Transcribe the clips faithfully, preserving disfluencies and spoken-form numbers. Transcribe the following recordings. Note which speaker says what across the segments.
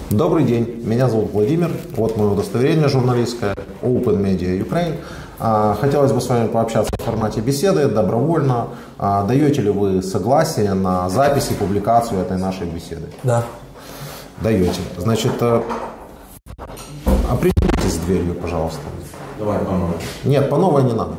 Speaker 1: Добрый день, меня зовут Владимир, вот мое удостоверение журналистское, Open Media Ukraine. Хотелось бы с вами пообщаться в формате беседы, добровольно. Даете ли вы согласие на запись и публикацию этой нашей беседы?
Speaker 2: Да.
Speaker 1: Даете. Значит, определитесь с дверью, пожалуйста.
Speaker 3: Давай по новой.
Speaker 1: Нет, по новой не надо.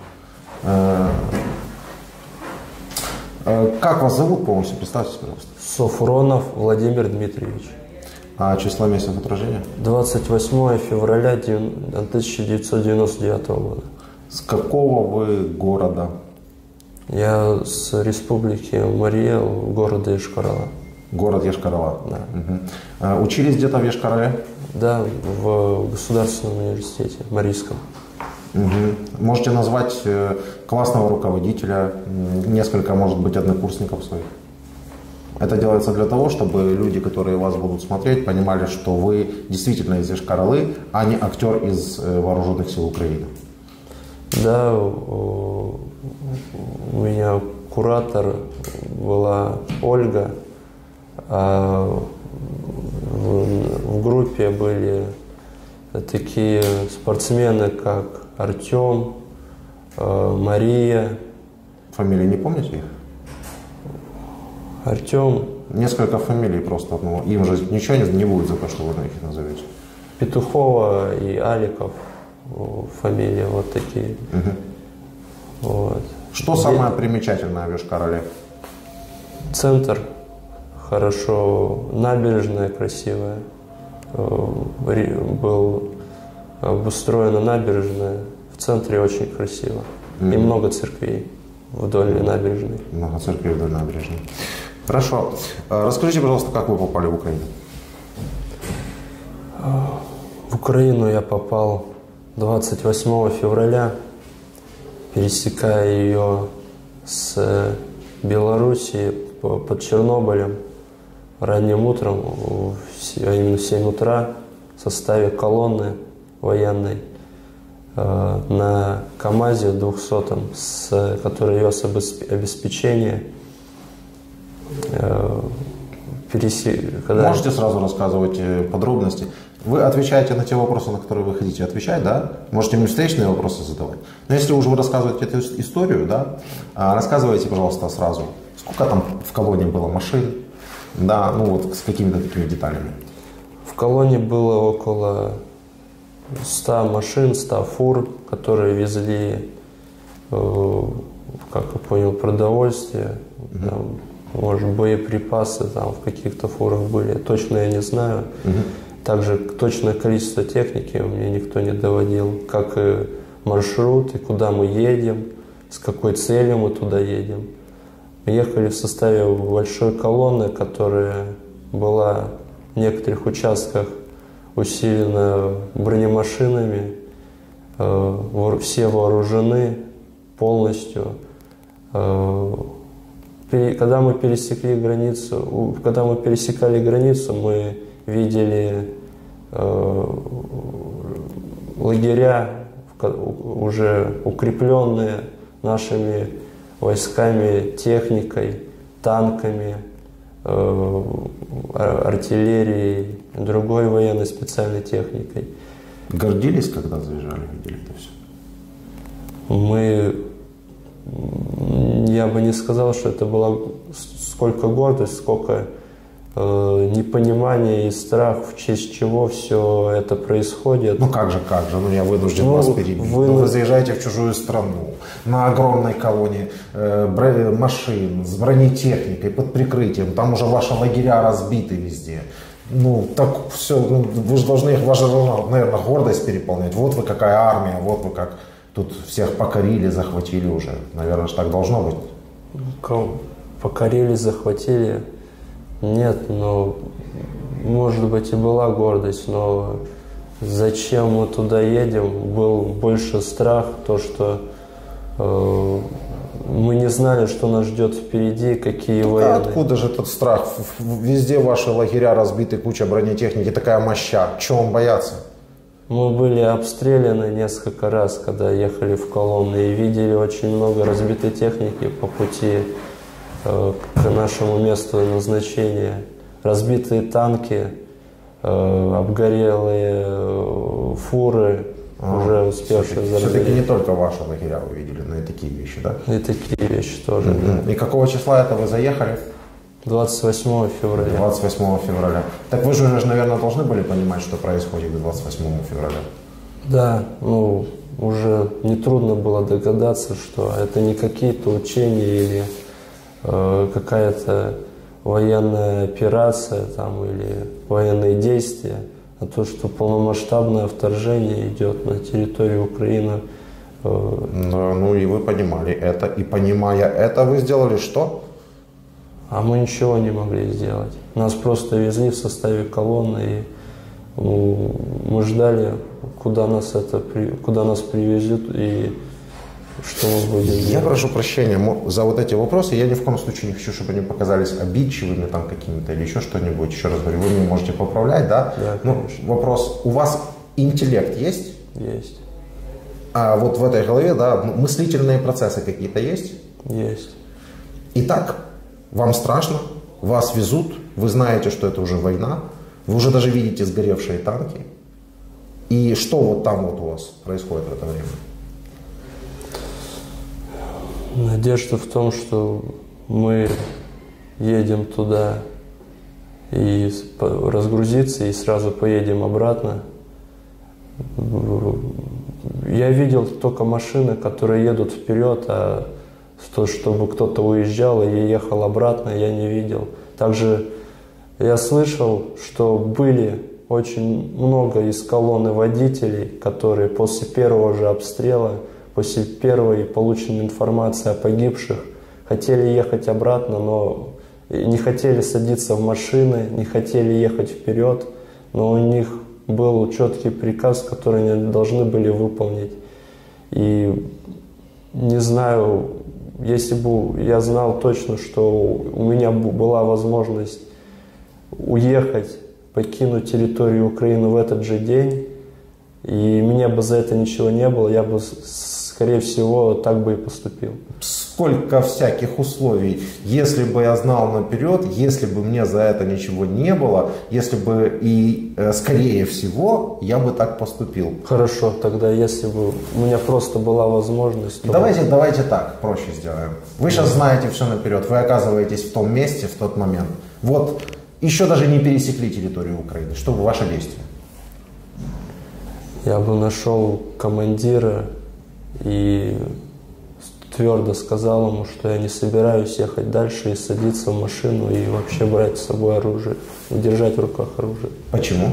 Speaker 1: Как вас зовут полностью? Представьтесь, пожалуйста.
Speaker 2: Софронов Владимир Дмитриевич.
Speaker 1: А число месяцев от рождения?
Speaker 2: двадцать восьмое февраля тысяча девятьсот девяносто девятого года.
Speaker 1: С какого вы города?
Speaker 2: Я с республики Мария, города Йошкар-Олы.
Speaker 1: Город Йошкар-Олы.
Speaker 2: Да.
Speaker 1: Угу. Учились где-то в Йошкар-Оле?
Speaker 2: Да, в Государственном университете Марийском.
Speaker 1: Угу. Можете назвать классного руководителя, несколько, может быть, однокурсников своих? Это делается для того, чтобы люди, которые вас будут смотреть, понимали, что вы действительно из Йошкар-Олы, а не актер из Вооруженных сил Украины.
Speaker 2: Да, у меня куратор была Ольга, а в группе были такие спортсмены, как Артем, Мария.
Speaker 1: Фамилии не помните их?
Speaker 2: Артем.
Speaker 1: Несколько фамилий просто. Ну, им же ничего не, не будет за то, что вы их назовете.
Speaker 2: Петухова и Аликов. Фамилии вот такие.
Speaker 1: Угу.
Speaker 2: Вот.
Speaker 1: Что
Speaker 2: Где...
Speaker 1: самое примечательное в Йошкар-Оле?
Speaker 2: Центр хорошо, набережная красивая. Был обустроена набережная. В центре очень красиво. Mm-hmm. И много церквей вдоль набережной.
Speaker 1: Много церквей вдоль набережной. Хорошо. Расскажите, пожалуйста, как вы попали в Украину?
Speaker 2: В Украину я попал двадцать восьмого февраля, пересекая ее с Белоруссии под Чернобылем ранним утром, именно в семь утра, в составе колонны военной на КАМАЗе двухсотом, с, который вез обеспечение. Переси... Когда...
Speaker 1: Можете сразу рассказывать подробности? Вы отвечаете на те вопросы, на которые вы хотите отвечать, да? Можете мне встречные вопросы задавать. Но если уже вы рассказываете эту историю, да, рассказывайте, пожалуйста, сразу, сколько там в колонне было машин, да, ну вот с какими-то такими деталями.
Speaker 2: В колонне было около ста машин, ста фур, которые везли, как я понял, продовольствие, угу. Там, может, боеприпасы там в каких-то фурах были, точно я не знаю. Угу. Также точное количество техники мне никто не доводил, как и маршрут, и куда мы едем, с какой целью мы туда едем. Мы ехали в составе большой колонны, которая была в некоторых участках усилена бронемашинами, все вооружены полностью. Когда мы пересекли границу, когда мы пересекали границу, мы видели лагеря, уже укрепленные нашими войсками, техникой, танками, артиллерией, другой военной специальной техникой.
Speaker 1: Гордились, когда заезжали, видели это все?
Speaker 2: Мы, я бы не сказал, что это была сколько гордость, сколько э, непонимания и страх, в честь чего все это происходит.
Speaker 1: Ну как же, как же, ну я вынужден ну, вас перебить. Вы... Ну, вы заезжаете в чужую страну, на огромной колонне э, машин, с бронетехникой, под прикрытием, там уже ваши лагеря разбиты везде. Ну, так все, ну, вы же должны, ваша, наверное, гордость переполнять. Вот вы какая армия, вот вы как тут всех покорили, захватили уже. Наверное, же так должно быть.
Speaker 2: Покорили, захватили. Нет, ну, может быть и была гордость, но зачем мы туда едем, был больше страх, то, что э, мы не знали, что нас ждет впереди, какие
Speaker 1: а
Speaker 2: военные.
Speaker 1: Откуда же этот страх? Везде ваши лагеря разбиты, куча бронетехники, такая моща. Чего вам бояться?
Speaker 2: Мы были обстреляны несколько раз, когда ехали в колонны, и видели очень много разбитой техники по пути э, к нашему месту назначения. Разбитые танки, э, обгорелые э, фуры, а, уже успевшие заржаветь.
Speaker 1: Все-таки не только ваши лагеря вы видели, но и такие вещи, да?
Speaker 2: И такие вещи тоже,
Speaker 1: mm-hmm.
Speaker 2: да.
Speaker 1: И какого числа это вы заехали?
Speaker 2: двадцать восьмого февраля.
Speaker 1: двадцать восьмого февраля. Так вы же уже, наверное, должны были понимать, что происходит к двадцать восьмому февраля.
Speaker 2: Да, ну, уже нетрудно было догадаться, что это не какие-то учения или э, какая-то военная операция там, или военные действия, а то, что полномасштабное вторжение идет на территорию Украины. Э,
Speaker 1: ну, ну и вы понимали это, и понимая это, вы сделали что?
Speaker 2: А мы ничего не могли сделать. Нас просто везли в составе колонны, и ну, мы ждали, куда нас, это, куда нас привезут и что мы будем делать.
Speaker 1: Я прошу прощения за вот эти вопросы. Я ни в коем случае не хочу, чтобы они показались обидчивыми там какими-то или еще что-нибудь. Еще раз говорю, вы меня можете поправлять, да?
Speaker 2: Да,
Speaker 1: ну, вопрос, у вас интеллект есть?
Speaker 2: Есть.
Speaker 1: А вот в этой голове, да, мыслительные процессы какие-то есть?
Speaker 2: Есть.
Speaker 1: Итак, вам страшно, вас везут, вы знаете, что это уже война, вы уже даже видите сгоревшие танки. И что вот там вот у вас происходит в это время?
Speaker 2: Надежда в том, что мы едем туда и разгрузиться, и сразу поедем обратно. Я видел только машины, которые едут вперед, а то, чтобы кто-то уезжал и ехал обратно, я не видел. Также я слышал, что были очень много из колонны водителей, которые после первого же обстрела, после первой полученной информации о погибших, хотели ехать обратно, но не хотели садиться в машины, не хотели ехать вперед, но у них был четкий приказ, который они должны были выполнить. И не знаю, если бы я знал точно, что у меня была возможность уехать, покинуть территорию Украины в этот же день, и меня бы за это ничего не было, я бы, скорее всего, так бы и поступил.
Speaker 1: Сколько всяких условий. Если бы я знал наперед, если бы мне за это ничего не было, если бы и, э, скорее всего, я бы так поступил.
Speaker 2: Хорошо, тогда если бы у меня просто была возможность... То...
Speaker 1: Давайте, давайте так, проще сделаем. Вы сейчас знаете все наперед, вы оказываетесь в том месте, в тот момент. Вот, еще даже не пересекли территорию Украины. Что бы ваше действие?
Speaker 2: Я бы нашел командира и твердо сказал ему, что я не собираюсь ехать дальше и садиться в машину и вообще брать с собой оружие, и держать в руках оружие.
Speaker 1: Почему?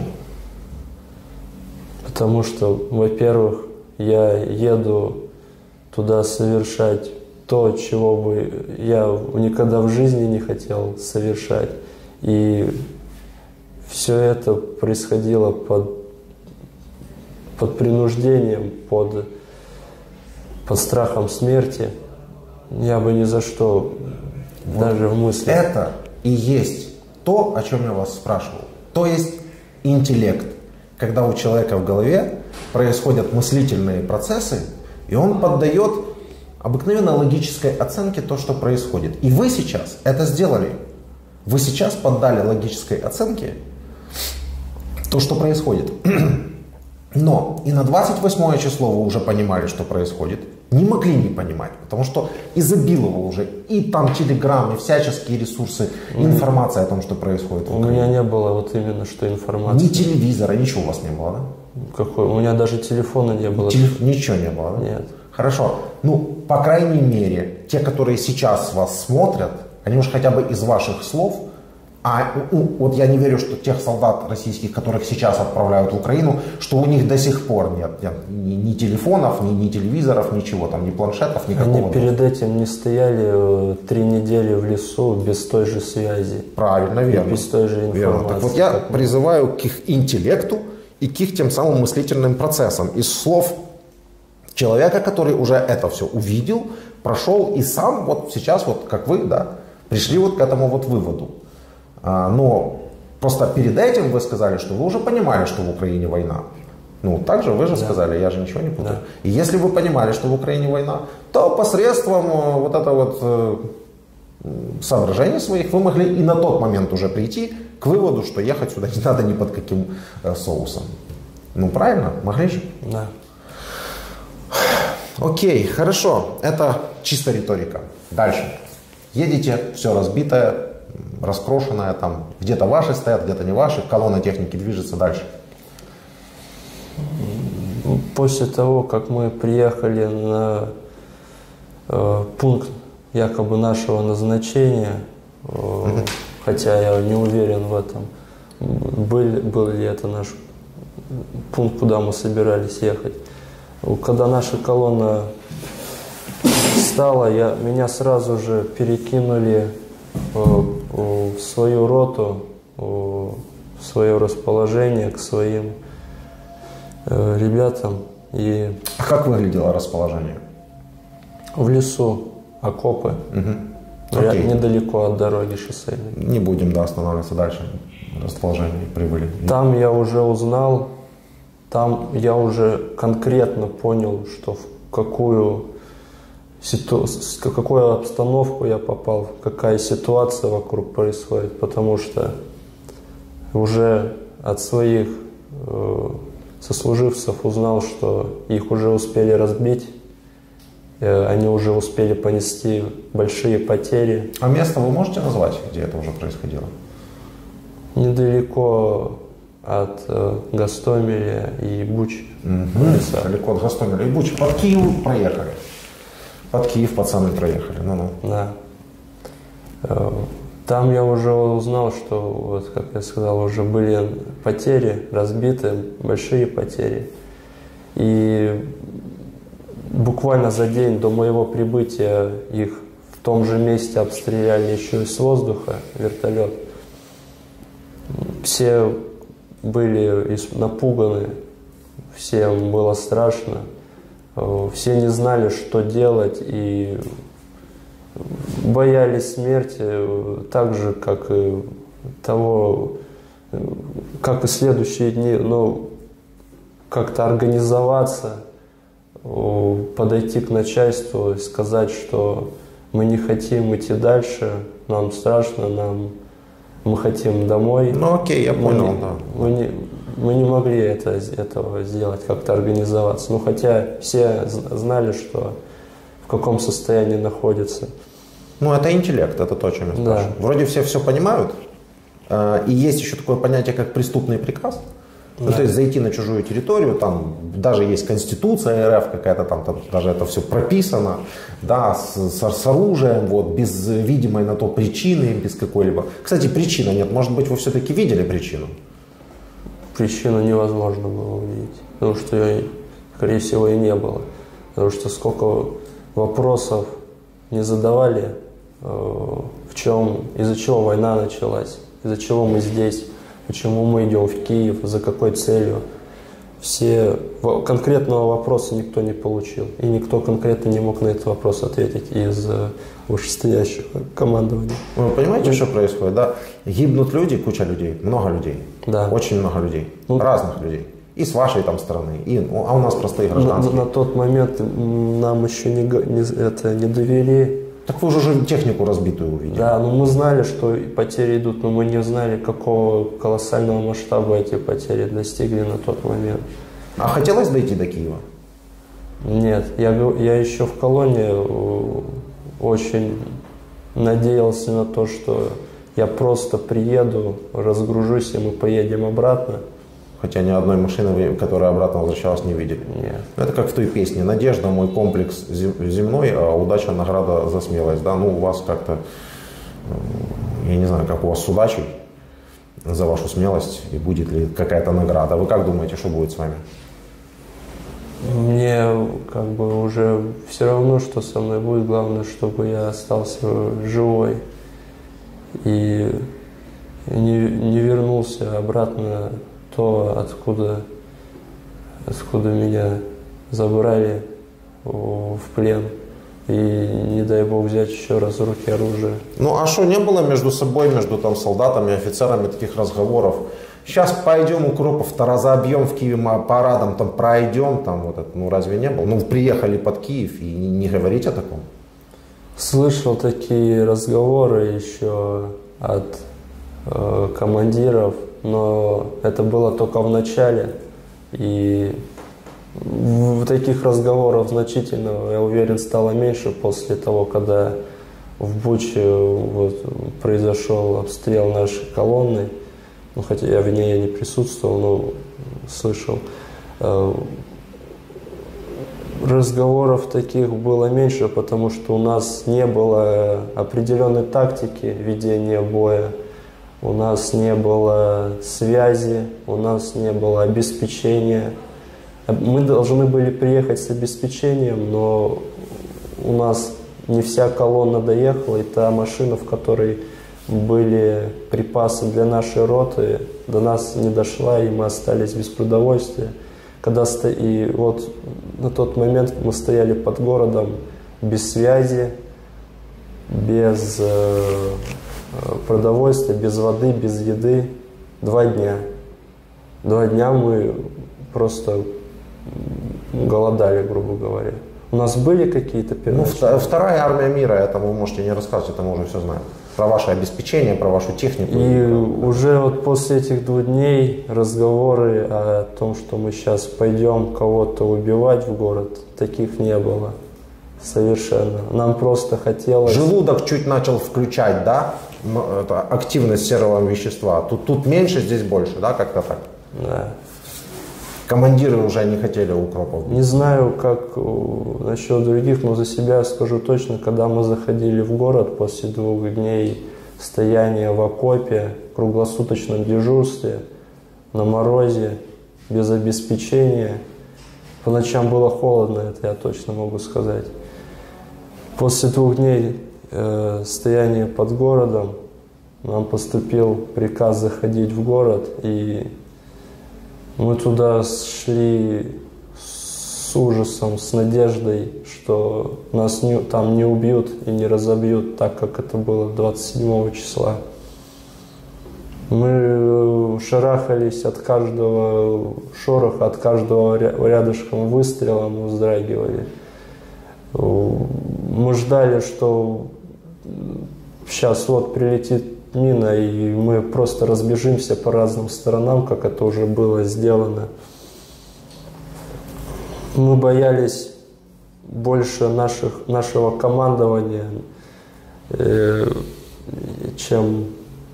Speaker 2: Потому что, во-первых, я еду туда совершать то, чего бы я никогда в жизни не хотел совершать. И все это происходило под, под принуждением, под... под страхом смерти, я бы ни за что, вот даже в мысли.
Speaker 1: Это и есть то, о чем я вас спрашивал. То есть интеллект. Когда у человека в голове происходят мыслительные процессы, и он поддает обыкновенной логической оценке то, что происходит. И вы сейчас это сделали. Вы сейчас поддали логической оценке то, что происходит. Но и на двадцать восьмое число вы уже понимали, что происходит. Не могли не понимать, потому что изобиловал уже и там телеграм, и всяческие ресурсы, и информация о том, что происходит в
Speaker 2: Украине. У меня не было вот именно что информации.
Speaker 1: Ни телевизора, ничего у вас не было, да?
Speaker 2: Какой? У меня даже телефона не было.
Speaker 1: Телеф... Ничего не было, да?
Speaker 2: Нет.
Speaker 1: Хорошо. Ну, по крайней мере, те, которые сейчас вас смотрят, они уж хотя бы из ваших слов. А ну, вот я не верю, что тех солдат российских, которых сейчас отправляют в Украину, что у них до сих пор нет, нет ни, ни телефонов, ни, ни телевизоров, ничего, там, ни планшетов, никакого.
Speaker 2: Они перед этим не стояли три недели в лесу без той же связи.
Speaker 1: Правильно, верно.
Speaker 2: Без той же информации.
Speaker 1: Верно. Так вот я призываю к их интеллекту и к их тем самым мыслительным процессам. Из слов человека, который уже это все увидел, прошел и сам вот сейчас, вот как вы, да, пришли вот к этому вот выводу. Но просто перед этим вы сказали, что вы уже понимали, что в Украине война. Ну, также вы же да. сказали, я же ничего не путаю. Да. И если вы понимали, что в Украине война, то посредством вот этого вот соображений своих вы могли и на тот момент уже прийти к выводу, что ехать сюда не надо ни под каким э, соусом. Ну правильно, могли же?
Speaker 2: Да.
Speaker 1: Окей, хорошо, это чисто риторика. Дальше. Едете, все разбитое, раскрошенное, там где-то ваши стоят, где-то не ваши, колонна техники движется дальше.
Speaker 2: После того, как мы приехали на э, пункт якобы нашего назначения, э, mm-hmm. хотя я не уверен в этом, был, был ли это наш пункт, куда мы собирались ехать. Когда наша колонна встала, я, меня сразу же перекинули э, в свою роту, в свое расположение к своим э, ребятам. И
Speaker 1: а как выглядело расположение?
Speaker 2: В лесу, окопы, угу. Ряд, недалеко от дороги шоссейной.
Speaker 1: Не будем, да, останавливаться дальше. Расположение прибыли.
Speaker 2: Там я уже узнал, там я уже конкретно понял, что в какую, ситу... в какую обстановку я попал, какая ситуация вокруг происходит, потому что уже от своих э, сослуживцев узнал, что их уже успели разбить, э, они уже успели понести большие потери.
Speaker 1: А место вы можете назвать, где это уже происходило?
Speaker 2: Недалеко от э, Гостомеля и Бучи.
Speaker 1: Угу. Далеко от Гостомеля и Бучи. Под Киев проехали. Под Киев пацаны проехали. Ну-ну.
Speaker 2: Да. Э, там я уже узнал, что, вот как я сказал, уже были потери, разбиты, большие потери. И буквально за день до моего прибытия их в том же месте обстреляли еще и с воздуха, вертолет. Все были напуганы, всем было страшно, все не знали, что делать, и боялись смерти так же, как и того, как и следующие дни, но как-то организоваться, подойти к начальству и сказать, что мы не хотим идти дальше, нам страшно, нам мы хотим домой.
Speaker 1: Ну окей, я понял,
Speaker 2: мы,
Speaker 1: да.
Speaker 2: Мы не, мы не могли это, этого сделать, как-то организоваться. Ну хотя все знали, что в каком состоянии находится.
Speaker 1: Ну это интеллект, это то, о чем я спрашиваю. Да. Вроде все все понимают, э, и есть еще такое понятие, как преступный приказ. Да. Ну, то есть зайти на чужую территорию, там даже есть конституция эр эф какая-то, там, там даже это все прописано, да, с, с, с оружием, вот, без видимой на то причины, без какой-либо. Кстати, причины нет, может быть, вы все-таки видели причину?
Speaker 2: Причину невозможно было увидеть, потому что ее, скорее всего, и не было. Потому что сколько вопросов не задавали, э, в чем, из-за чего война началась, из-за чего мы здесь. Почему мы идем в Киев, за какой целью. Все конкретного вопроса никто не получил. И никто конкретно не мог на этот вопрос ответить из вышестоящих командований.
Speaker 1: Вы понимаете, ну, что происходит? Да? Гибнут люди, куча людей, много людей.
Speaker 2: Да.
Speaker 1: Очень много людей. Ну, разных людей. И с вашей там стороны, и, а у нас простые гражданские.
Speaker 2: На, на тот момент нам еще не, не, это, не довели.
Speaker 1: Так вы уже технику разбитую увидели.
Speaker 2: Да, но мы знали, что потери идут, но мы не знали, какого колоссального масштаба эти потери достигли на тот момент.
Speaker 1: А хотелось дойти до Киева?
Speaker 2: Нет, я, я еще в колонне очень надеялся на то, что я просто приеду, разгружусь, и мы поедем обратно.
Speaker 1: Хотя ни одной машины, которая обратно возвращалась, не видели.
Speaker 2: Нет.
Speaker 1: Это как в той песне «Надежда, мой комплекс земной, а удача, награда за смелость». Да? Ну, у вас как-то, я не знаю, как у вас с удачей за вашу смелость, и будет ли какая-то награда. Вы как думаете, что будет с вами?
Speaker 2: Мне как бы уже все равно, что со мной будет. Главное, чтобы я остался живой и не, не вернулся обратно то, откуда, откуда меня забрали в плен. И не дай бог взять еще раз в руки оружие.
Speaker 1: Ну а что, не было между собой, между там солдатами, офицерами таких разговоров? Сейчас пойдем укропов-то разобьем в Киеве парадом, там пройдем, там вот это, ну разве не было? Ну приехали под Киев и не, не говорить о таком.
Speaker 2: Слышал такие разговоры еще от э, командиров, но это было только в начале. И в таких разговоров значительно, я уверен, стало меньше после того, когда в Буче вот, произошел обстрел нашей колонны. Ну, хотя я в ней не присутствовал, но слышал. Разговоров таких было меньше, потому что у нас не было определенной тактики ведения боя, у нас не было связи, у нас не было обеспечения. Мы должны были приехать с обеспечением, но у нас не вся колонна доехала, и та машина, в которой были припасы для нашей роты, до нас не дошла, и мы остались без продовольствия. Когда сто... И вот на тот момент мы стояли под городом без связи, без э, продовольствия, без воды, без еды. Два дня. Два дня мы просто голодали, грубо говоря. У нас были какие-то первоначальные...
Speaker 1: Ну, вторая армия мира, это вы можете не рассказывать, это мы уже все знаем. Про ваше обеспечение, про вашу технику.
Speaker 2: И, и про... уже вот после этих двух дней разговоры о том, что мы сейчас пойдем кого-то убивать в город, таких не было. Совершенно. Нам просто хотелось...
Speaker 1: Желудок чуть начал включать, да? Это активность серого вещества. Тут, тут меньше, здесь больше, да? Как-то так?
Speaker 2: Да.
Speaker 1: Командиры уже не хотели укропов.
Speaker 2: Не знаю, как насчет других, но за себя скажу точно, когда мы заходили в город после двух дней стояния в окопе, в круглосуточном дежурстве, на морозе, без обеспечения. По ночам было холодно, это я точно могу сказать. После двух дней э, стояния под городом нам поступил приказ заходить в город, и мы туда шли с ужасом, с надеждой, что нас не, там не убьют и не разобьют, так как это было двадцать седьмого числа. Мы шарахались от каждого шороха, от каждого рядышком выстрела, мы вздрагивали. Мы ждали, что сейчас вот прилетит мина, и мы просто разбежимся по разным сторонам, как это уже было сделано. Мы боялись больше наших, нашего командования, э, чем...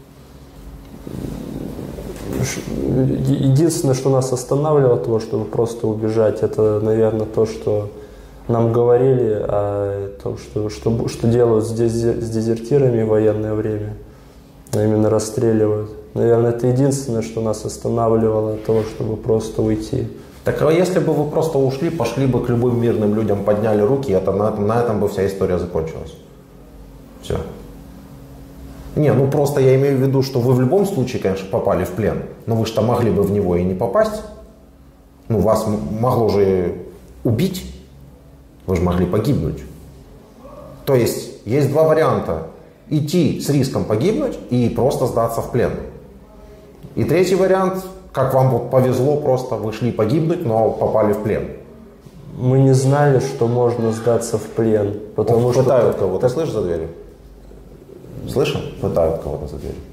Speaker 2: Единственное, что нас останавливало от того, чтобы просто убежать, это, наверное, то, что нам говорили о том, что, что, что делают с дезертирами в военное время. А именно расстреливают. Наверное, это единственное, что нас останавливало от того, чтобы просто уйти.
Speaker 1: Так а если бы вы просто ушли, пошли бы к любым мирным людям, подняли руки, это на этом, на этом бы вся история закончилась. Все. Не, ну просто я имею в виду, что вы в любом случае, конечно, попали в плен, но вы что могли бы в него и не попасть. Ну, вас могло же убить, вы же могли погибнуть. То есть, есть два варианта. Идти с риском погибнуть и просто сдаться в плен. И третий вариант, как вам вот повезло, просто вы шли погибнуть, но попали в плен.
Speaker 2: Мы не знали, что можно сдаться в плен, потому
Speaker 1: вот
Speaker 2: что...
Speaker 1: Пытают кого-то, так... слышишь, за дверью? Слышал? Пытают кого-то за дверью.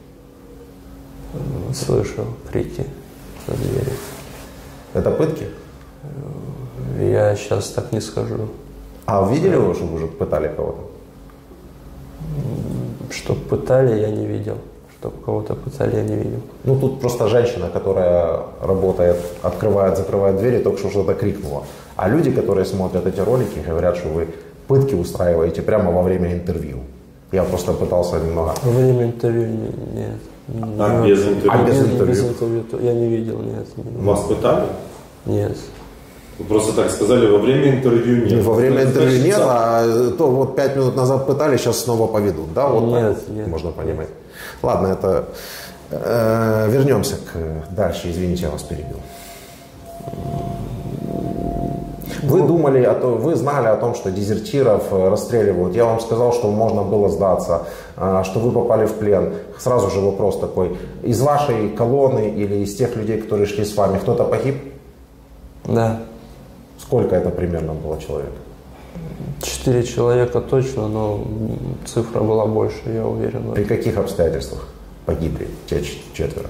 Speaker 2: Слышал крики за дверью.
Speaker 1: Это пытки?
Speaker 2: Я сейчас так не скажу.
Speaker 1: А видели вы, чтобы уже пытали кого-то?
Speaker 2: Чтоб пытали, я не видел. Чтоб кого-то пытали, я не видел.
Speaker 1: Ну, тут просто женщина, которая работает, открывает, закрывает двери, только что что-то крикнула. А люди, которые смотрят эти ролики, говорят, что вы пытки устраиваете прямо во время интервью. Я просто пытался немного...
Speaker 2: Во время интервью нет.
Speaker 3: А ну, без интервью?
Speaker 1: А без интервью?
Speaker 2: Без интервью я не видел, нет.
Speaker 3: Вас пытали?
Speaker 2: Нет.
Speaker 3: Вы просто так сказали, во время интервью нет.
Speaker 1: Во время интервью нет, а то вот пять минут назад пытали, сейчас снова поведут, да? Вот
Speaker 2: нет,
Speaker 1: так
Speaker 2: нет.
Speaker 1: Можно понимать. Ладно, это... Э, вернемся к дальше, извините, я вас перебил. Вы думали, о том, вы знали о том, что дезертиров расстреливают. Я вам сказал, что можно было сдаться, что вы попали в плен. Сразу же вопрос такой. Из вашей колонны или из тех людей, которые шли с вами, кто-то погиб?
Speaker 2: Да.
Speaker 1: Сколько это примерно было человек?
Speaker 2: Четыре человека точно, но цифра была больше, я уверен.
Speaker 1: При каких обстоятельствах погибли те четверо?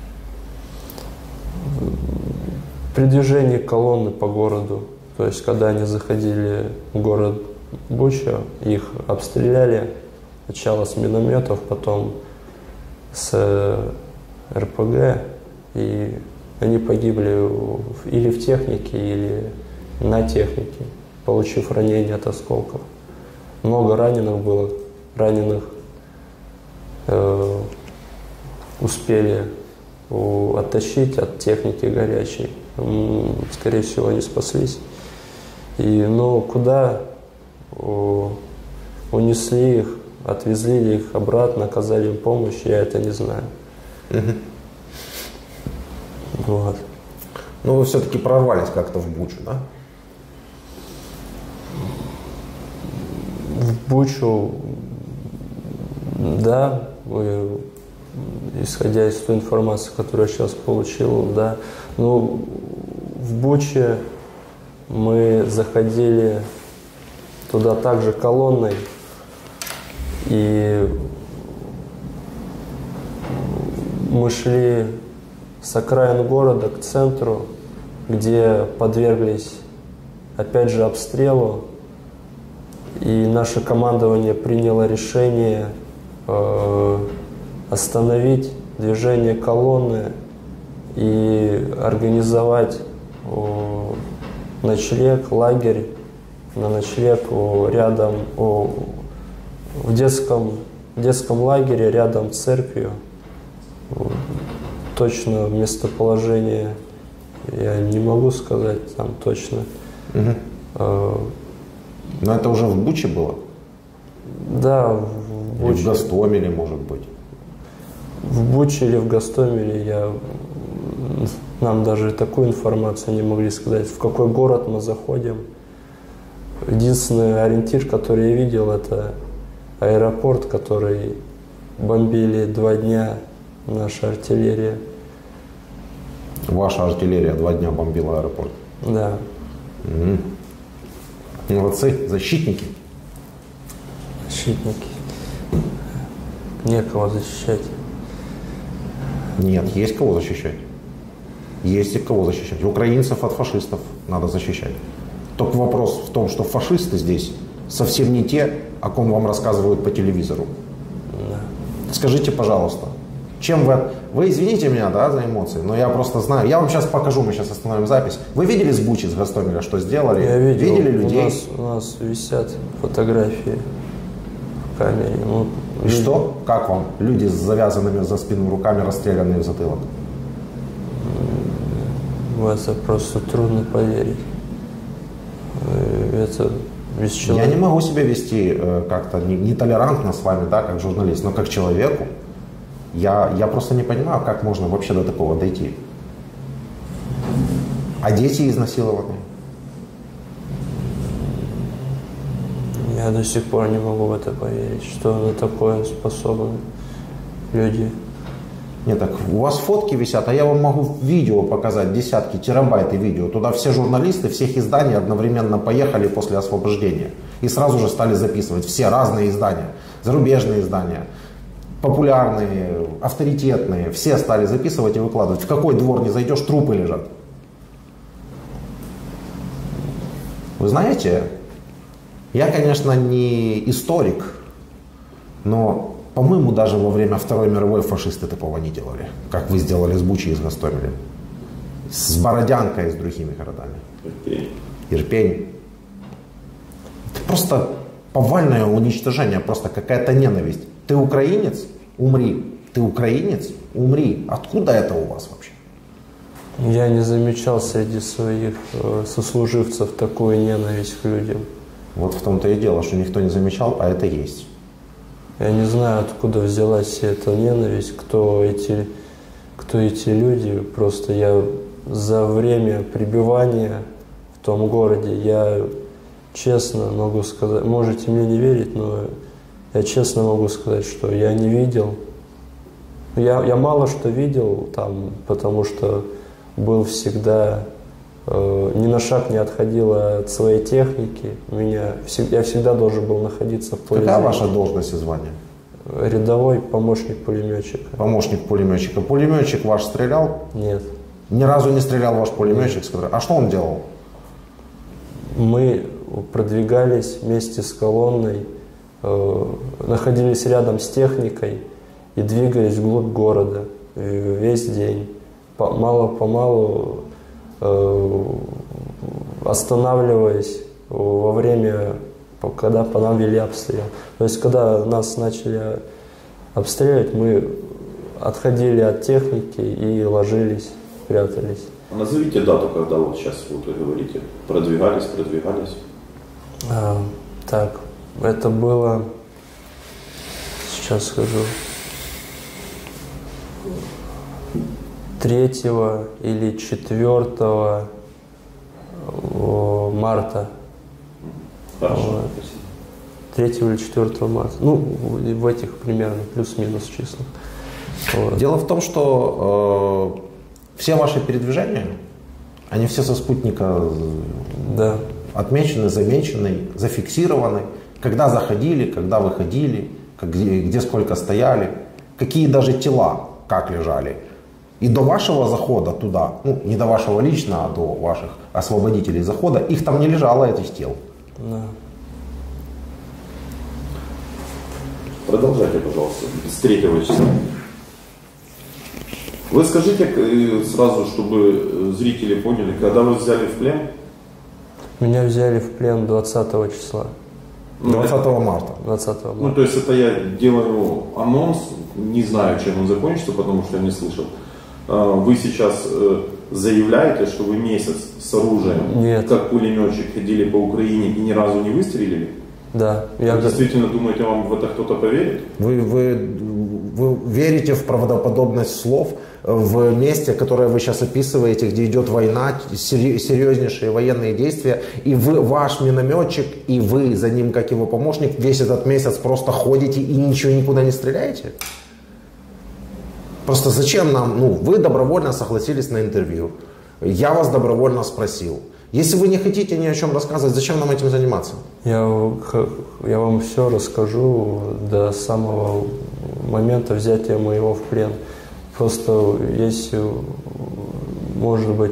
Speaker 2: При движении колонны по городу. То есть, когда они заходили в город Буча, их обстреляли. Сначала с минометов, потом с эр пэ гэ. И они погибли или в технике, или на технике, получив ранения от осколков. Много раненых было. Раненых э, успели у, оттащить от техники горячей. Скорее всего, они спаслись. И, но куда о, унесли их, отвезли ли их обратно, оказали им помощь, я это не знаю.
Speaker 1: Угу.
Speaker 2: Вот.
Speaker 1: Но вы все-таки прорвались как-то в Бучу, да?
Speaker 2: В Бучу, да, мы, исходя из той информации, которую я сейчас получил, да. Ну, в Буче мы заходили туда также колонной, и мы шли с окраин города к центру, где подверглись, опять же, обстрелу. И наше командование приняло решение э, остановить движение колонны и организовать э, ночлег, лагерь на ночлег э, рядом, э, в детском, в детском лагере рядом с церковью. Точно местоположение я не могу сказать там точно.
Speaker 1: Угу.
Speaker 2: Э,
Speaker 1: Но это уже в Буче было?
Speaker 2: Да, в Буче.
Speaker 1: Или в Гостомеле, может быть?
Speaker 2: В Буче или в Гостомеле я... Нам даже такую информацию не могли сказать, в какой город мы заходим. Единственный ориентир, который я видел, это аэропорт, который бомбили два дня наша артиллерия.
Speaker 1: Ваша артиллерия два дня бомбила аэропорт?
Speaker 2: Да.
Speaker 1: Угу. Молодцы, защитники.
Speaker 2: Защитники. Некого защищать.
Speaker 1: Нет, есть кого защищать. Есть и кого защищать. Украинцев от фашистов надо защищать. Только вопрос в том, что фашисты здесь совсем не те, о ком вам рассказывают по телевизору.
Speaker 2: Да.
Speaker 1: Скажите, пожалуйста, чем вы... Вы извините меня, да, за эмоции, но я просто знаю. Я вам сейчас покажу, мы сейчас остановим запись. Вы видели с Бучи, с Гостомеля, что сделали?
Speaker 2: Я видел.
Speaker 1: Видели людей?
Speaker 2: У нас, у нас висят фотографии в камере. Ну,
Speaker 1: и люди... что? Как вам? Люди с завязанными за спину руками, расстрелянные в затылок.
Speaker 2: В это просто трудно поверить. Это без человека.
Speaker 1: Я не могу себя вести э, как-то нетолерантно с вами, да, как журналист, но как человеку. Я, я просто не понимаю, как можно вообще до такого дойти. А дети изнасилованы?
Speaker 2: Я до сих пор не могу в это поверить, что на такое способны люди.
Speaker 1: Нет, так у вас фотки висят, а я вам могу видео показать, десятки, терабайты видео. Туда все журналисты всех изданий одновременно поехали после освобождения. И сразу же стали записывать все разные издания, зарубежные издания, популярные, авторитетные. Все стали записывать и выкладывать. В какой двор не зайдешь, трупы лежат. Вы знаете, я, конечно, не историк, но... По-моему, даже во время Второй мировой фашисты такого не делали, как вы сделали с Бучей и с Гостомелем. С Бородянкой и с другими городами.
Speaker 3: Ирпень.
Speaker 1: Ирпень. Это просто повальное уничтожение, просто какая-то ненависть. Ты украинец? Умри. Ты украинец? Умри. Откуда это у вас вообще?
Speaker 2: Я не замечал среди своих сослуживцев такую ненависть к людям.
Speaker 1: Вот в том-то и дело, что никто не замечал, а это есть.
Speaker 2: Я не знаю, откуда взялась эта ненависть, кто эти, кто эти люди. Просто я за время пребывания в том городе, я честно могу сказать, можете мне не верить, но я честно могу сказать, что я не видел. Я, я мало что видел там, потому что был всегда э, ни на шаг не отходила от своей техники. Меня, я всегда должен был находиться в поле
Speaker 1: Какая
Speaker 2: зрения.
Speaker 1: ваша должность и звание?
Speaker 2: Рядовой помощник пулеметчика.
Speaker 1: Помощник пулеметчика. Пулеметчик ваш стрелял?
Speaker 2: Нет.
Speaker 1: Ни разу не стрелял ваш пулеметчик? Нет. А что он делал?
Speaker 2: Мы продвигались вместе с колонной, э, находились рядом с техникой и двигались вглубь города весь день. Мало-помалу э, останавливаясь во время, когда по нам вели обстрел. То есть, когда нас начали обстреливать, мы отходили от техники и ложились, прятались.
Speaker 3: Назовите дату, когда вот сейчас вот вы говорите, продвигались, продвигались.
Speaker 2: А, так, это было, сейчас скажу, третьего или четвёртого марта.
Speaker 3: Хорошо,
Speaker 2: вот. третьего или четвёртого марта. Ну, в этих примерно плюс-минус числах. Вот.
Speaker 1: Дело в том, что э, все ваши передвижения, они все со спутника
Speaker 2: да.
Speaker 1: отмечены, замечены, зафиксированы. Когда заходили, когда выходили, как, где, где сколько стояли, какие даже тела, как лежали. И до вашего захода туда, ну не до вашего лично, а до ваших освободителей захода, их там не лежало, этих тел.
Speaker 2: Да.
Speaker 3: Продолжайте, пожалуйста, с третьего числа. Вы скажите сразу, чтобы зрители поняли, когда вы взяли в плен?
Speaker 2: Меня взяли в плен двадцатого числа.
Speaker 1: двадцатого марта.
Speaker 2: двадцатого марта.
Speaker 3: Ну, то есть это я делаю анонс, не знаю, чем он закончится, потому что я не слышал. Вы сейчас заявляете, что вы месяц с оружием,
Speaker 2: Нет.
Speaker 3: как пулеметчик, ходили по Украине и ни разу не выстрелили?
Speaker 2: Да.
Speaker 3: Вы
Speaker 2: Я
Speaker 3: действительно думаете, вам в это кто-то поверит?
Speaker 1: Вы, вы, вы верите в правдоподобность слов в месте, которое вы сейчас описываете, где идет война, серьезнейшие военные действия, и вы, ваш минометчик, и вы за ним, как его помощник, весь этот месяц просто ходите и ничего никуда не стреляете? Просто зачем нам, ну, вы добровольно согласились на интервью, я вас добровольно спросил. Если вы не хотите ни о чем рассказывать, зачем нам этим заниматься?
Speaker 2: Я, я вам все расскажу до самого момента взятия моего в плен. Просто если, может быть,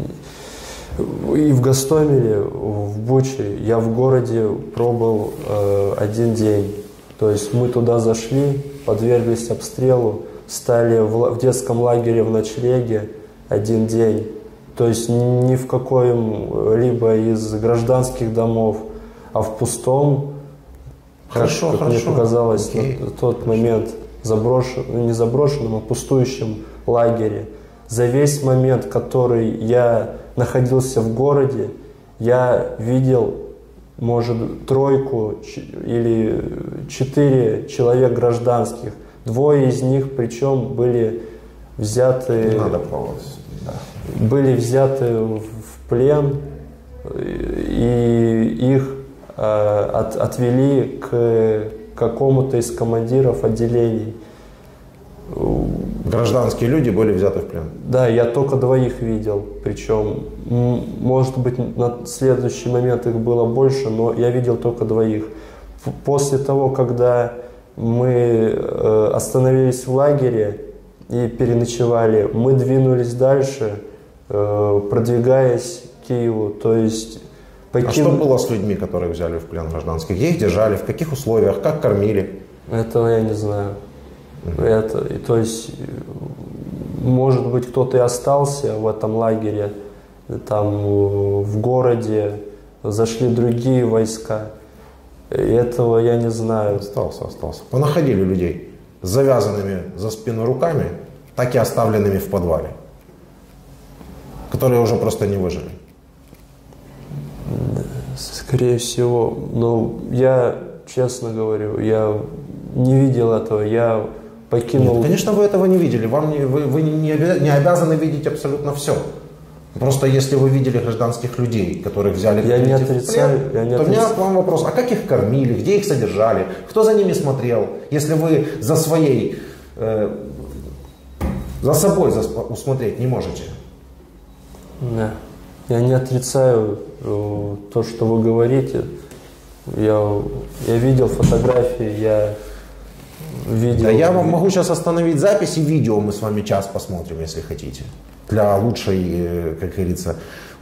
Speaker 2: и в Гостомеле, в Буче, я в городе пробыл э, один день. То есть мы туда зашли, подверглись обстрелу, стали в, в детском лагере в ночлеге один день. То есть ни в каком-либо из гражданских домов, а в пустом,
Speaker 1: Хорошо,
Speaker 2: как, как
Speaker 1: хорошо.
Speaker 2: мне показалось,
Speaker 1: Окей.
Speaker 2: на тот момент заброшен, ну, не заброшенном, а пустующем лагере. За весь момент, который я находился в городе, я видел, может, тройку или четыре человек гражданских. Двое из них, причем, были взяты...
Speaker 1: Не надо пробовать.
Speaker 2: были взяты в плен, и их э, от, отвели к какому-то из командиров отделений.
Speaker 1: Гражданские люди были взяты в плен?
Speaker 2: Да, я только двоих видел, причем, может быть, на следующий момент их было больше, но я видел только двоих. После того, когда мы э, остановились в лагере и переночевали, мы двинулись дальше, продвигаясь к Киеву, то есть... Покин...
Speaker 1: А что было с людьми, которых взяли в плен гражданских? Где их держали, в каких условиях, как кормили?
Speaker 2: Этого я не знаю. Uh-huh. Это, то есть, может быть, кто-то и остался в этом лагере, там в городе, зашли другие войска. Этого я не знаю.
Speaker 1: Остался, остался. Понаходили людей с завязанными за спину руками, так и оставленными в подвале, которые уже просто не выжили.
Speaker 2: Скорее всего. Но я, честно говорю, я не видел этого. Я покинул...
Speaker 1: Нет, конечно, вы этого не видели. Вам не, вы, вы не, не обязаны видеть абсолютно все. Просто если вы видели гражданских людей, которых взяли
Speaker 2: я не
Speaker 1: в
Speaker 2: отрицаю,
Speaker 1: плен,
Speaker 2: я не
Speaker 1: то у меня
Speaker 2: отрицаю.
Speaker 1: к вам вопрос, а как их кормили, где их содержали, кто за ними смотрел, если вы за своей, э, за собой усмотреть не можете?
Speaker 2: Да. Я не отрицаю э, то, что вы говорите. Я, я видел фотографии, я видел...
Speaker 1: Да я вам могу сейчас остановить запись, и видео мы с вами час посмотрим, если хотите. Для лучшей, как говорится,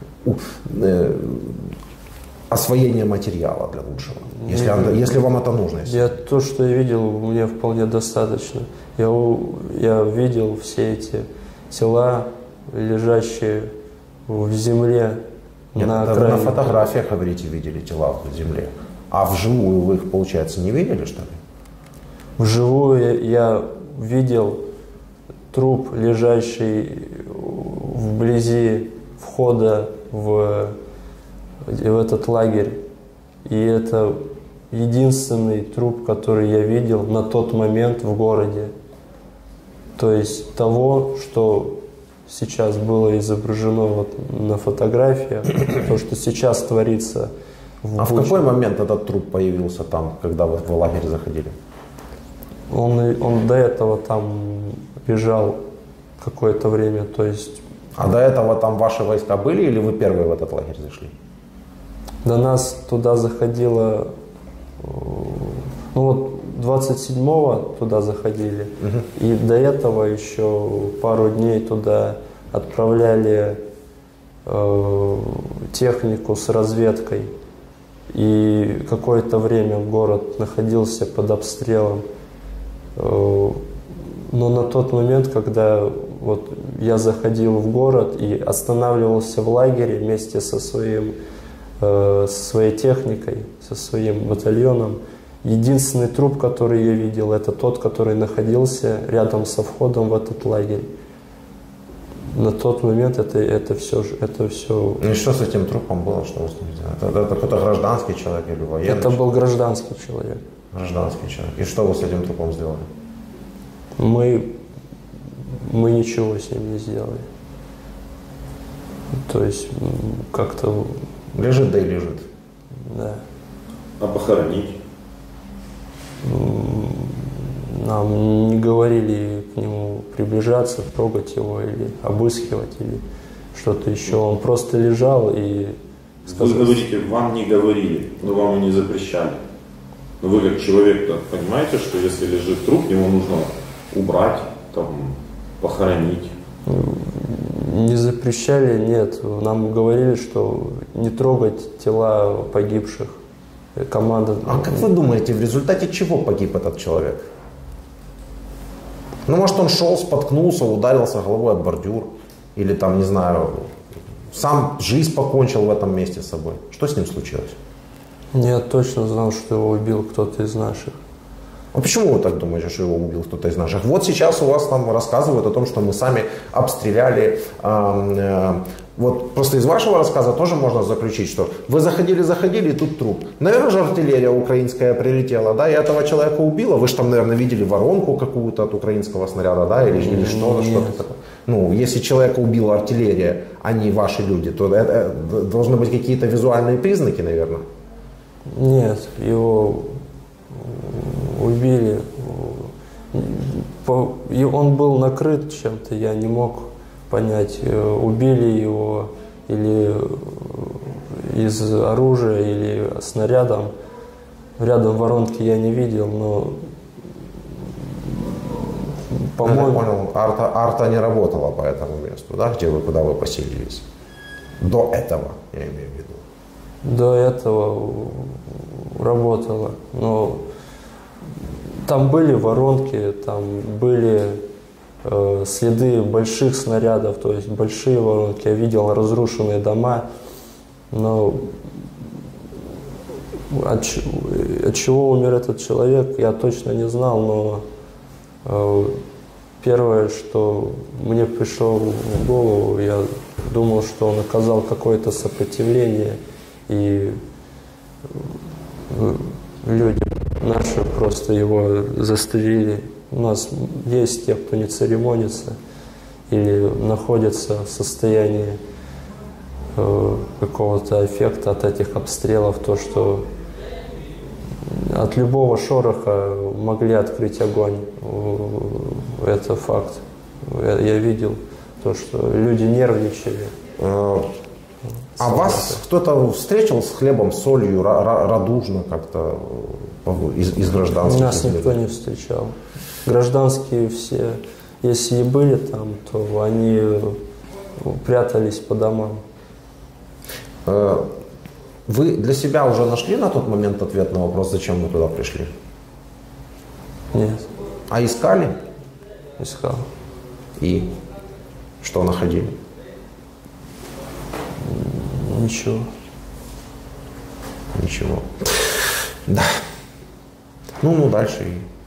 Speaker 1: освоения материала для лучшего. Если, я, если вам это нужно. Если...
Speaker 2: Я, то, что я видел, мне вполне достаточно. Я, я видел все эти тела, лежащие в земле.
Speaker 1: Нет,
Speaker 2: на,
Speaker 1: это на фотографиях, говорите, видели тела в земле. А вживую вы их, получается, не видели, что ли?
Speaker 2: Вживую я видел труп, лежащий вблизи входа в, в этот лагерь. И это единственный труп, который я видел на тот момент в городе. То есть того, что сейчас было изображено вот на фотографиях, то, что сейчас творится в
Speaker 1: А
Speaker 2: Буче.
Speaker 1: в какой момент этот труп появился там, когда вы в лагерь заходили?
Speaker 2: Он, он до этого там лежал какое-то время, то есть...
Speaker 1: А до этого там ваши войска были, или вы первые в этот лагерь зашли?
Speaker 2: До нас туда заходило... Ну вот двадцать седьмого туда заходили, угу. И до этого еще пару дней туда отправляли э, технику с разведкой. И какое-то время город находился под обстрелом. Э, но на тот момент, когда вот я заходил в город и останавливался в лагере вместе со, своим, э, со своей техникой, со своим батальоном, единственный труп, который я видел, это тот, который находился рядом со входом в этот лагерь. На тот момент это, это, все, это все...
Speaker 1: И что с этим трупом было, что вы с ним сделали? Это, это какой-то гражданский человек или военный?
Speaker 2: Это был гражданский человек.
Speaker 1: Гражданский человек. И что вы с этим трупом сделали?
Speaker 2: Мы, мы ничего с ним не сделали. То есть как-то...
Speaker 1: Лежит, да и лежит.
Speaker 2: Да.
Speaker 3: А похоронить?
Speaker 2: Нам не говорили к нему приближаться, трогать его или обыскивать, или что-то еще. Он просто лежал и сказал...
Speaker 3: Вы говорите, вам не говорили, но вам и не запрещали. Но вы как человек-то понимаете, что если лежит труп, его нужно убрать, там, похоронить?
Speaker 2: Не запрещали, нет. Нам говорили, что не трогать тела погибших. Команда...
Speaker 1: А как вы думаете, в результате чего погиб этот человек? Ну, может, он шел, споткнулся, ударился головой об бордюр. Или там, не знаю, сам жизнь покончил в этом месте с собой. Что с ним случилось?
Speaker 2: Я точно знал, что его убил кто-то из наших.
Speaker 1: А почему вы так думаете, что его убил кто-то из наших? Вот сейчас у вас там рассказывают о том, что мы сами обстреляли. Э, э, вот просто из вашего рассказа тоже можно заключить, что вы заходили-заходили, и тут труп. Наверное же артиллерия украинская прилетела, да, и этого человека убила. Вы же там, наверное, видели воронку какую-то от украинского снаряда, да, или, или что-то, что-то такое. Ну, если человека убила артиллерия, а не ваши люди, то это, это, должны быть какие-то визуальные признаки, наверное.
Speaker 2: Нет, его убили. Он был накрыт чем-то, я не мог понять, убили его или из оружия, или снарядом. Рядом воронки я не видел, но по-моему...
Speaker 1: Я понял, арта, арта не работала по этому месту, да, где вы, куда вы поселились? До этого, я имею в виду.
Speaker 2: До этого работала, но там были воронки, там были э, следы больших снарядов, то есть большие воронки. Я видел разрушенные дома, но от, от чего умер этот человек, я точно не знал, но э, первое, что мне пришло в голову, я думал, что он оказал какое-то сопротивление, и люди наши просто его застрелили. У нас есть те, кто не церемонится или находится в состоянии э, какого-то аффекта от этих обстрелов, то, что от любого шороха могли открыть огонь. Это факт. Я, я видел то, что люди нервничали.
Speaker 1: А вас кто-то встретил с хлебом, с солью, радужно как-то из, из гражданских?
Speaker 2: Нас никто не встречал. Гражданские все, если и были там, то они прятались по домам.
Speaker 1: Вы для себя уже нашли на тот момент ответ на вопрос, зачем вы туда пришли?
Speaker 2: Нет.
Speaker 1: А искали?
Speaker 2: Искал.
Speaker 1: И что находили?
Speaker 2: Ничего.
Speaker 1: Ничего. Да. Ну, ну дальше.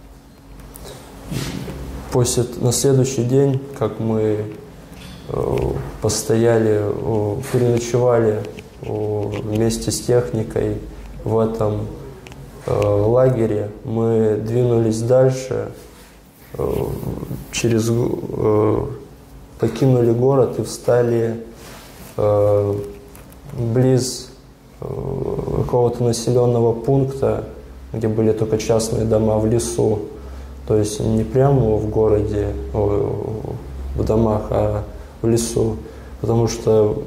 Speaker 2: После, на следующий день, как мы э, постояли, э, переночевали э, вместе с техникой в этом э, лагере, мы двинулись дальше, э, через, э, покинули город и встали э, близ э, какого-то населенного пункта, где были только частные дома, в лесу. То есть не прямо в городе, в домах, а в лесу. Потому что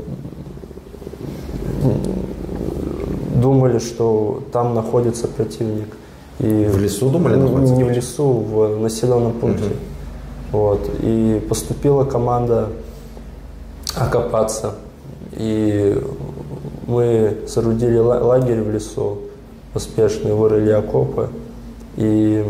Speaker 2: думали, что там находится противник. И
Speaker 1: в лесу думали находиться?
Speaker 2: Не в лесу, в населенном пункте. Угу. Вот. И поступила команда окопаться. И мы соорудили лагерь в лесу, поспешно вырыли окопы. И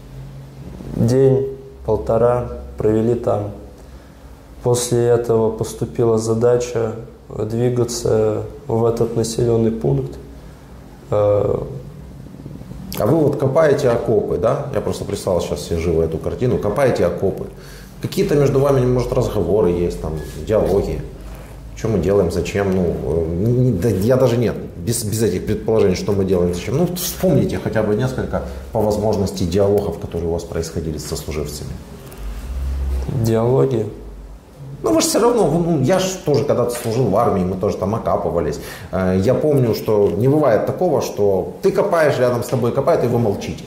Speaker 2: день-полтора провели там. После этого поступила задача двигаться в этот населенный пункт.
Speaker 1: А вы вот копаете окопы, да? Я просто представил сейчас себе живо эту картину. Копаете окопы. Какие-то между вами, может, разговоры есть, там, диалоги. Что мы делаем, зачем? Ну, я даже нет, без, без этих предположений, что мы делаем, зачем. Ну, вспомните хотя бы несколько, по возможности, диалогов, которые у вас происходили с сослуживцами.
Speaker 2: Диалоги?
Speaker 1: Ну, вы же все равно, ну, я же тоже когда-то служил в армии, мы тоже там окапывались. Я помню, что не бывает такого, что ты копаешь, рядом с тобой копает, и вы молчите.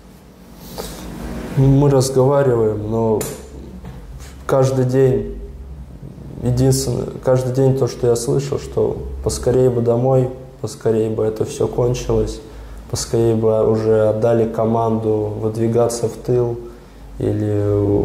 Speaker 2: Мы разговариваем, но каждый день... Единственное, каждый день то, что я слышал, что поскорее бы домой, поскорее бы это все кончилось, поскорее бы уже отдали команду выдвигаться в тыл, или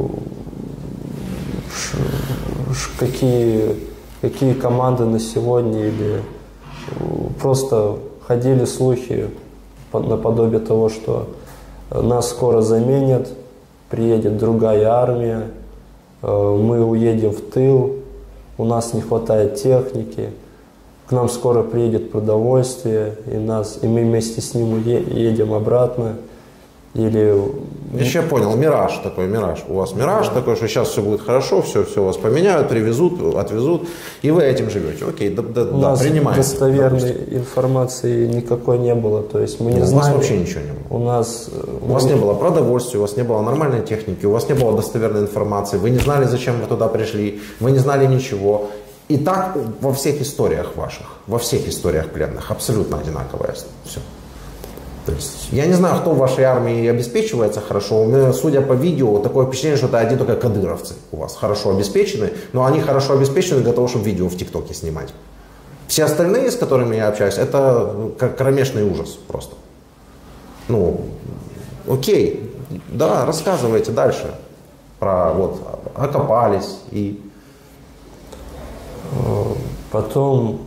Speaker 2: какие, какие команды на сегодня, или просто ходили слухи наподобие того, что нас скоро заменят, приедет другая армия, мы уедем в тыл, у нас не хватает техники, к нам скоро приедет продовольствие, и, нас, и мы вместе с ним едем обратно. Или...
Speaker 1: Еще я понял, мираж такой, мираж. У вас мираж да. такой, что сейчас все будет хорошо, все, все вас поменяют, привезут, отвезут, и вы этим живете. Окей, да, да,
Speaker 2: у
Speaker 1: да,
Speaker 2: нас
Speaker 1: принимаем.
Speaker 2: Достоверной допустим. информации никакой не было. То есть мы не
Speaker 1: у
Speaker 2: знали.
Speaker 1: нас вообще ничего не было.
Speaker 2: У нас...
Speaker 1: У вас не было продовольствия, у вас не было нормальной техники, у вас не было достоверной информации, вы не знали, зачем вы туда пришли, вы не знали ничего. И так во всех историях ваших, во всех историях пленных абсолютно одинаковое все. То есть, я не знаю, кто в вашей армии обеспечивается хорошо. У меня, судя по видео, такое впечатление, что это один только кадыровцы у вас хорошо обеспечены, но они хорошо обеспечены для того, чтобы видео в ТикТоке снимать. Все остальные, с которыми я общаюсь, это как кромешный ужас просто. Ну, окей, да, рассказывайте дальше про вот окопались и...
Speaker 2: Потом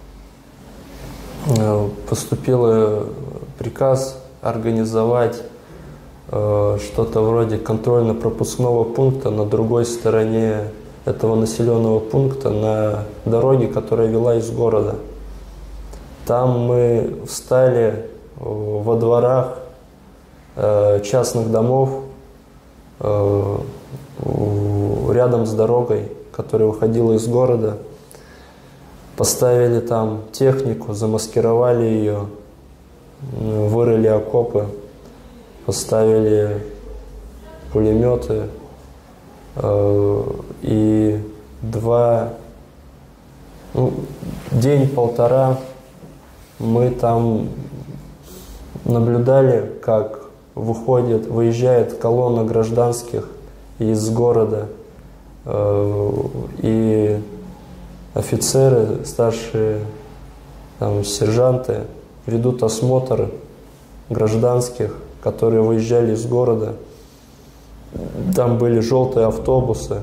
Speaker 2: поступил приказ организовать э, что-то вроде контрольно-пропускного пункта на другой стороне этого населенного пункта, на дороге, которая вела из города. Там мы встали во дворах э, частных домов э, рядом с дорогой, которая выходила из города. Поставили там технику, замаскировали ее, вырыли окопы, поставили пулеметы, э, и два, ну, день-полтора мы там наблюдали, как выходит, выезжает колонна гражданских из города, э, и офицеры, старшие там, сержанты ведут осмотр гражданских, которые выезжали из города. Там были желтые автобусы,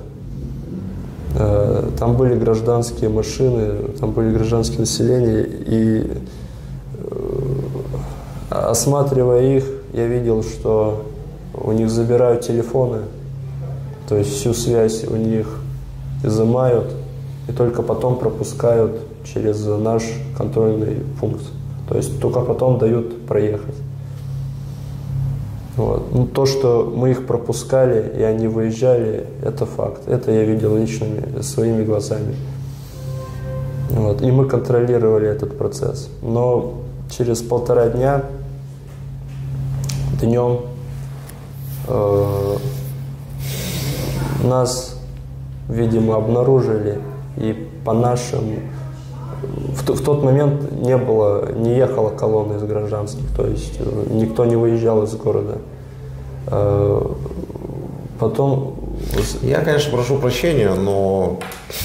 Speaker 2: там были гражданские машины, там были гражданские населения. И осматривая их, я видел, что у них забирают телефоны, то есть всю связь у них изымают и только потом пропускают через наш контрольный пункт. То есть только потом дают проехать. Вот. Ну, то, что мы их пропускали и они выезжали, это факт. Это я видел личными, своими глазами. Вот. И мы контролировали этот процесс. Но через полтора дня днем э, нас, видимо, обнаружили, и по нашим в, в тот момент не было, не ехала колонна из гражданских, то есть никто не выезжал из города. Э, потом
Speaker 1: я, конечно, прошу прощения, но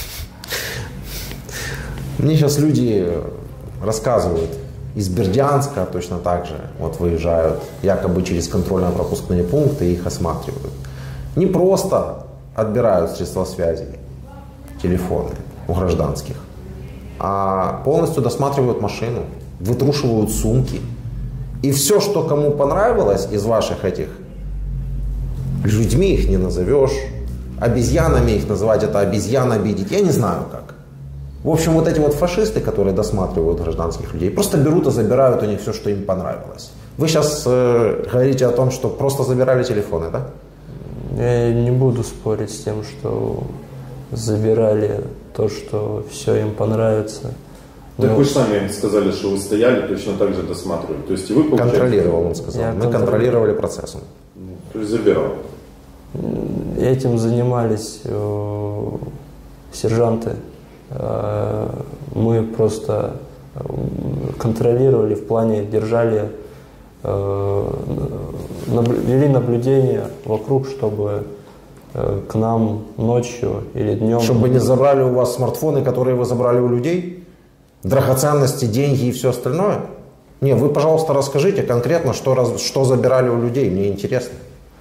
Speaker 1: мне сейчас люди рассказывают. Из Бердянска точно так же вот выезжают якобы через контрольно-пропускные пункты и их осматривают. Не просто отбирают средства связи, телефоны у гражданских, а полностью досматривают машину, вытрушивают сумки. И все, что кому понравилось из ваших этих, людьми их не назовешь, обезьянами их называть, это обезьян обидеть, я не знаю как. В общем, вот эти вот фашисты, которые досматривают гражданских людей, просто берут и забирают у них все, что им понравилось. Вы сейчас э, говорите о том, что просто забирали телефоны, да?
Speaker 2: Я не буду спорить с тем, что забирали то, что все им понравится.
Speaker 3: Так Но... вы же сами сказали, что вы стояли, точно так же досматривали. То есть и вы, получаете...
Speaker 1: Контролировал, он сказал. Я Мы контроль... контролировали процессом.
Speaker 3: То есть забирал.
Speaker 2: Этим занимались э, сержанты. Мы просто контролировали, в плане держали, вели наблюдение вокруг, чтобы к нам ночью или днем...
Speaker 1: Чтобы не забрали у вас смартфоны, которые вы забрали у людей? Драгоценности, деньги и все остальное? Не, вы, пожалуйста, расскажите конкретно, что, раз, что забирали у людей, мне интересно.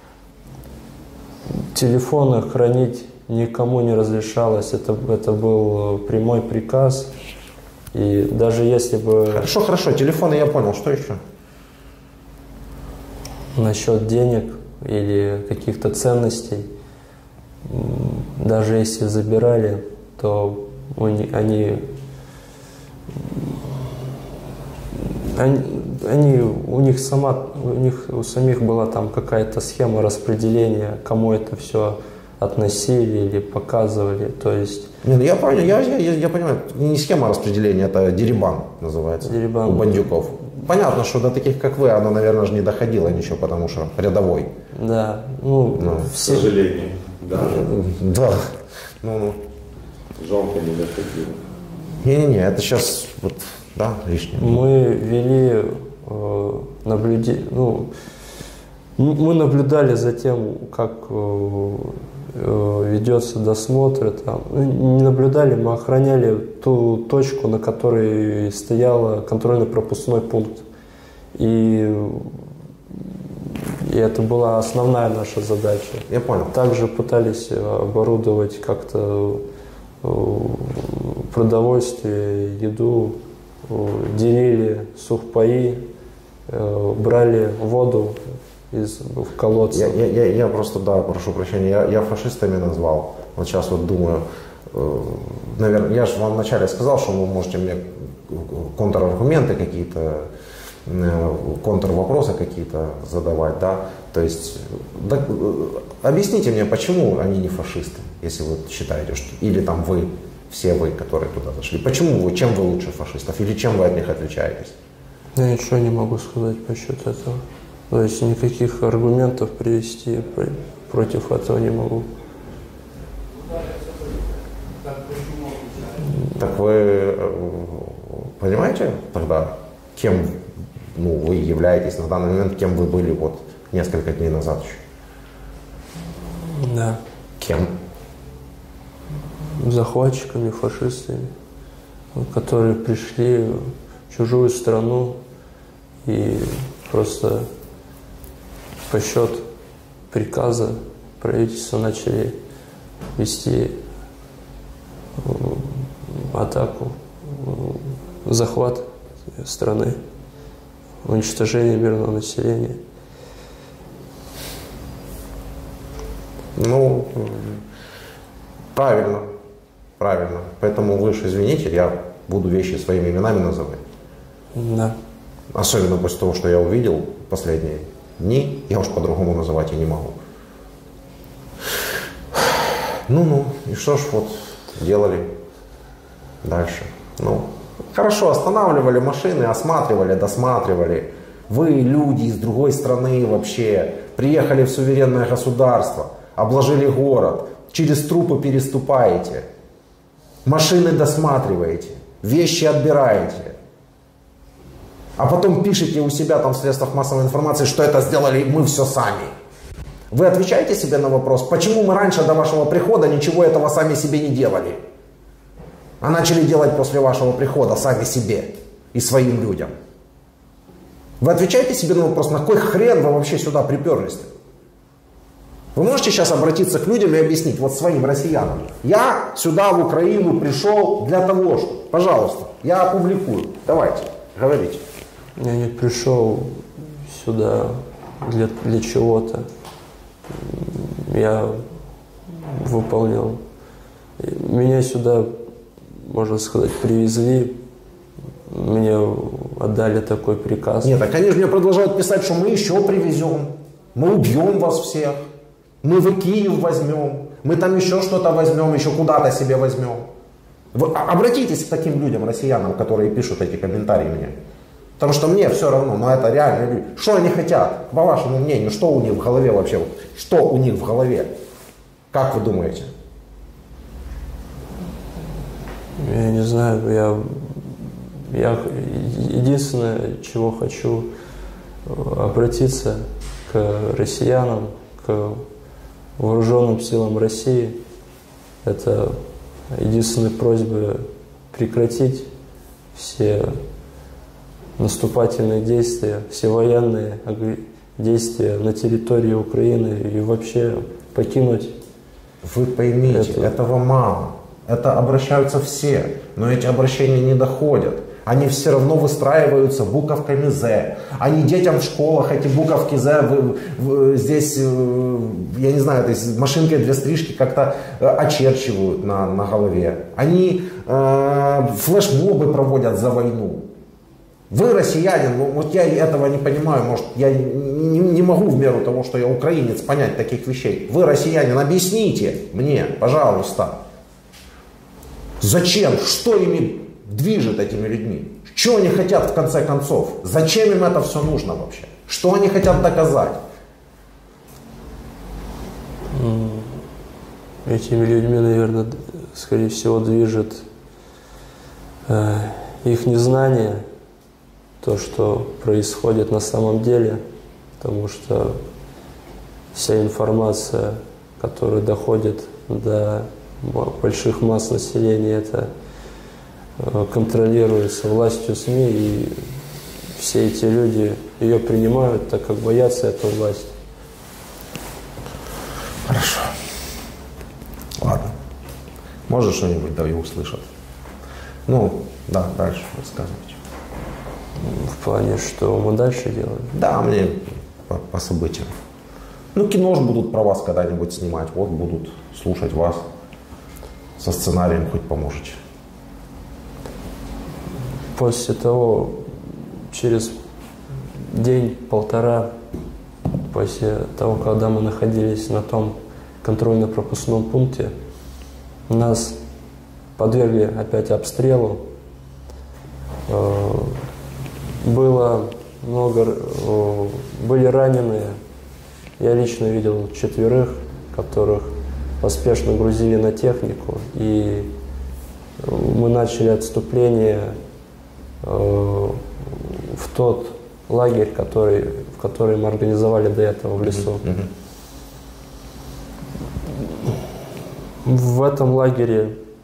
Speaker 2: Телефоны хранить никому не разрешалось, это, это был прямой приказ. И даже если бы...
Speaker 1: Хорошо, хорошо, телефоны я понял, что еще?
Speaker 2: Насчет денег или каких-то ценностей, даже если забирали, то они, они, они, они у них сама, у них у самих была там какая-то схема распределения, кому это все относили или показывали, то есть...
Speaker 1: Не, ну я понял, я, я, я, я понимаю, не схема распределения, это дерибан называется,
Speaker 2: дерибан.
Speaker 1: У бандюков. Понятно, что до таких, как вы, оно, наверное, же не доходило ничего, потому что рядовой.
Speaker 2: Да, ну...
Speaker 1: ну
Speaker 3: к сожалению, да.
Speaker 1: Да, ну, ну.
Speaker 3: Жалко, не доходило.
Speaker 1: Не-не-не, это сейчас, вот, да, лишнее.
Speaker 2: Мы вели э, наблюдение, ну, мы наблюдали за тем, как э, ведется досмотр, там, не наблюдали, мы охраняли ту точку, на которой стоял контрольно-пропускной пункт. И, и это была основная наша задача.
Speaker 1: Я понял.
Speaker 2: Также пытались оборудовать как-то продовольствие, еду, делили сухпаи, брали воду из в колодца.
Speaker 1: Я, я, я просто, да, прошу прощения, я, я фашистами назвал. Вот сейчас вот думаю, э, наверное, я же вам вначале сказал, что вы можете мне контраргументы какие-то, э, контрвопросы какие-то задавать, да. То есть, да, э, объясните мне, почему они не фашисты, если вы считаете, что, или там вы, все вы, которые туда зашли, почему вы, чем вы лучше фашистов, или чем вы от них отличаетесь?
Speaker 2: Я ничего не могу сказать по счету этого. То есть никаких аргументов привести против этого не могу.
Speaker 1: Так вы понимаете тогда, кем, ну, вы являетесь на данный момент, кем вы были вот несколько дней назад еще?
Speaker 2: Да.
Speaker 1: Кем?
Speaker 2: захватчиками, фашистами, которые пришли в чужую страну и просто по счет приказа правительства начали вести атаку, захват страны, уничтожение мирного населения.
Speaker 1: Ну, правильно, правильно. Поэтому вы же извините, я буду вещи своими именами называть.
Speaker 2: Да.
Speaker 1: Особенно после того, что я увидел последние дни, я уж по-другому называть и не могу. Ну-ну, и что ж вот делали дальше? Ну, хорошо, останавливали машины, осматривали, досматривали. Вы, люди из другой страны вообще, приехали в суверенное государство, обложили город, через трупы переступаете, машины досматриваете, вещи отбираете. А потом пишете у себя там в средствах массовой информации, что это сделали мы все сами. Вы отвечаете себе на вопрос, почему мы раньше до вашего прихода ничего этого сами себе не делали, а начали делать после вашего прихода сами себе и своим людям? Вы отвечаете себе на вопрос, на кой хрен вы вообще сюда приперлись-то? Вы можете сейчас обратиться к людям и объяснить, вот своим россиянам, я сюда в Украину пришел для того, что, пожалуйста, я опубликую, давайте, говорите.
Speaker 2: Я не пришел сюда для, для чего-то. Я выполнял. Меня сюда, можно сказать, привезли. Мне отдали такой приказ.
Speaker 1: Нет, так они же мне продолжают писать, что мы еще привезем. Мы убьем вас всех. Мы в Киев возьмем. Мы там еще что-то возьмем, еще куда-то себе возьмем. Вы обратитесь к таким людям, россиянам, которые пишут эти комментарии мне. Потому что мне все равно, но это реально люди. Что они хотят, по вашему мнению, что у них в голове вообще? Что у них в голове? Как вы думаете?
Speaker 2: Я не знаю, я, я единственное, чего хочу, обратиться к россиянам, к вооруженным силам России. Это единственная просьба прекратить все наступательные действия, все военные действия на территории Украины и вообще покинуть.
Speaker 1: Вы поймите, это. этого мало. Это обращаются все, но эти обращения не доходят. Они все равно выстраиваются буковками «З». Они детям в школах эти буковки «З» в, в, здесь, я не знаю, то есть машинкой для стрижки как-то очерчивают на, на голове. Они э, флешмобы проводят за войну. Вы россиянин, вот я этого не понимаю, может, я не, не могу в меру того, что я украинец, понять таких вещей. Вы россиянин, объясните мне, пожалуйста, зачем, что ими движет этими людьми? Что они хотят в конце концов? Зачем им это все нужно вообще? Что они хотят доказать?
Speaker 2: Этими людьми, наверное, скорее всего, движет э, их незнание, то, что происходит на самом деле, потому что вся информация, которая доходит до больших масс населения, это контролируется властью СМИ, и все эти люди ее принимают, так как боятся эту власть.
Speaker 1: Хорошо. Ладно. Может, что-нибудь да и услышат. Ну, да, дальше рассказывайте.
Speaker 2: В плане, что мы дальше делаем?
Speaker 1: Да, мне по, по событиям. Ну, кино же будут про вас когда-нибудь снимать. Вот будут слушать вас. Со сценарием хоть поможете.
Speaker 2: После того, через день-полтора, после того, когда мы находились на том контрольно-пропускном пункте, нас подвергли опять обстрелу. Было много, были раненые. Я лично видел четверых, которых поспешно грузили на технику, и мы начали отступление в тот лагерь, который, в который мы организовали до этого в лесу.
Speaker 1: Mm-hmm.
Speaker 2: В этом лагере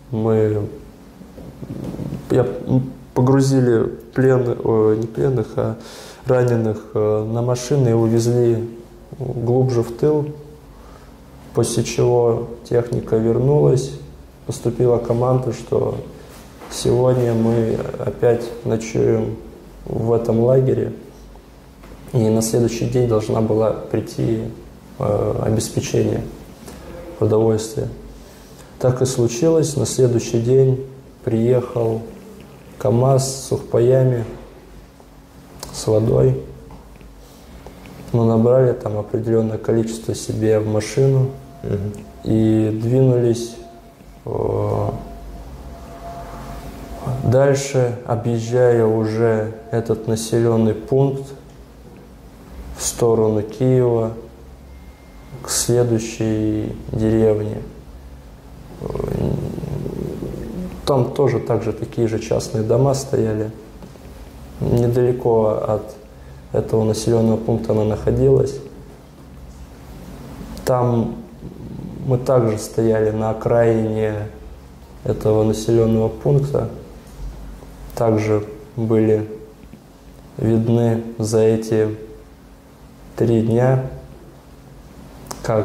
Speaker 2: мы я, погрузили плен, о, не пленных, а раненых на машины и увезли глубже в тыл, после чего техника вернулась, поступила команда, что сегодня мы опять ночуем в этом лагере, и на следующий день должна была прийти э, обеспечение продовольствия. Так и случилось. На следующий день приехал КАМАЗ с сухпаями, с водой. Мы набрали там определенное количество себе в машину угу. и двинулись э, дальше, объезжая уже этот населенный пункт в сторону Киева, к следующей деревне. Там тоже также такие же частные дома стояли. Недалеко от этого населенного пункта она находилась. Там мы также стояли на окраине этого населенного пункта. Также были видны за эти три дня, как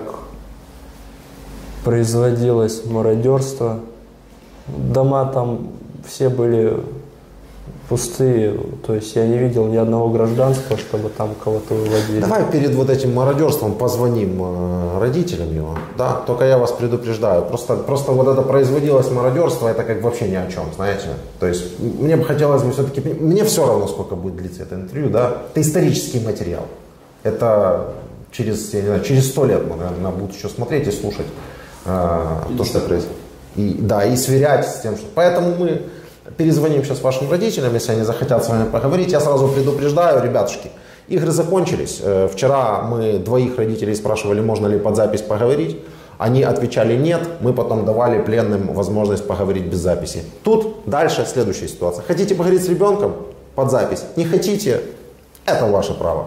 Speaker 2: производилось мародерство. Дома там все были пустые, то есть я не видел ни одного гражданского, чтобы там кого-то выводили.
Speaker 1: Давай перед вот этим мародерством позвоним родителям его, да, только я вас предупреждаю, просто, просто вот это производилось мародерство, это как вообще ни о чем, знаете, то есть мне бы хотелось бы все-таки, мне все равно, сколько будет длиться это интервью, да, это исторический материал, это через, я не знаю, через сто лет мы, наверное, будут еще смотреть и слушать э, то, что происходит. И, да, и сверять с тем, что... Поэтому мы перезвоним сейчас вашим родителям, если они захотят с вами поговорить. Я сразу предупреждаю, ребятушки, игры закончились. Вчера мы двоих родителей спрашивали, можно ли под запись поговорить. Они отвечали нет, мы потом давали пленным возможность поговорить без записи. Тут дальше следующая ситуация. Хотите поговорить с ребенком? Под запись. Не хотите? Это ваше право.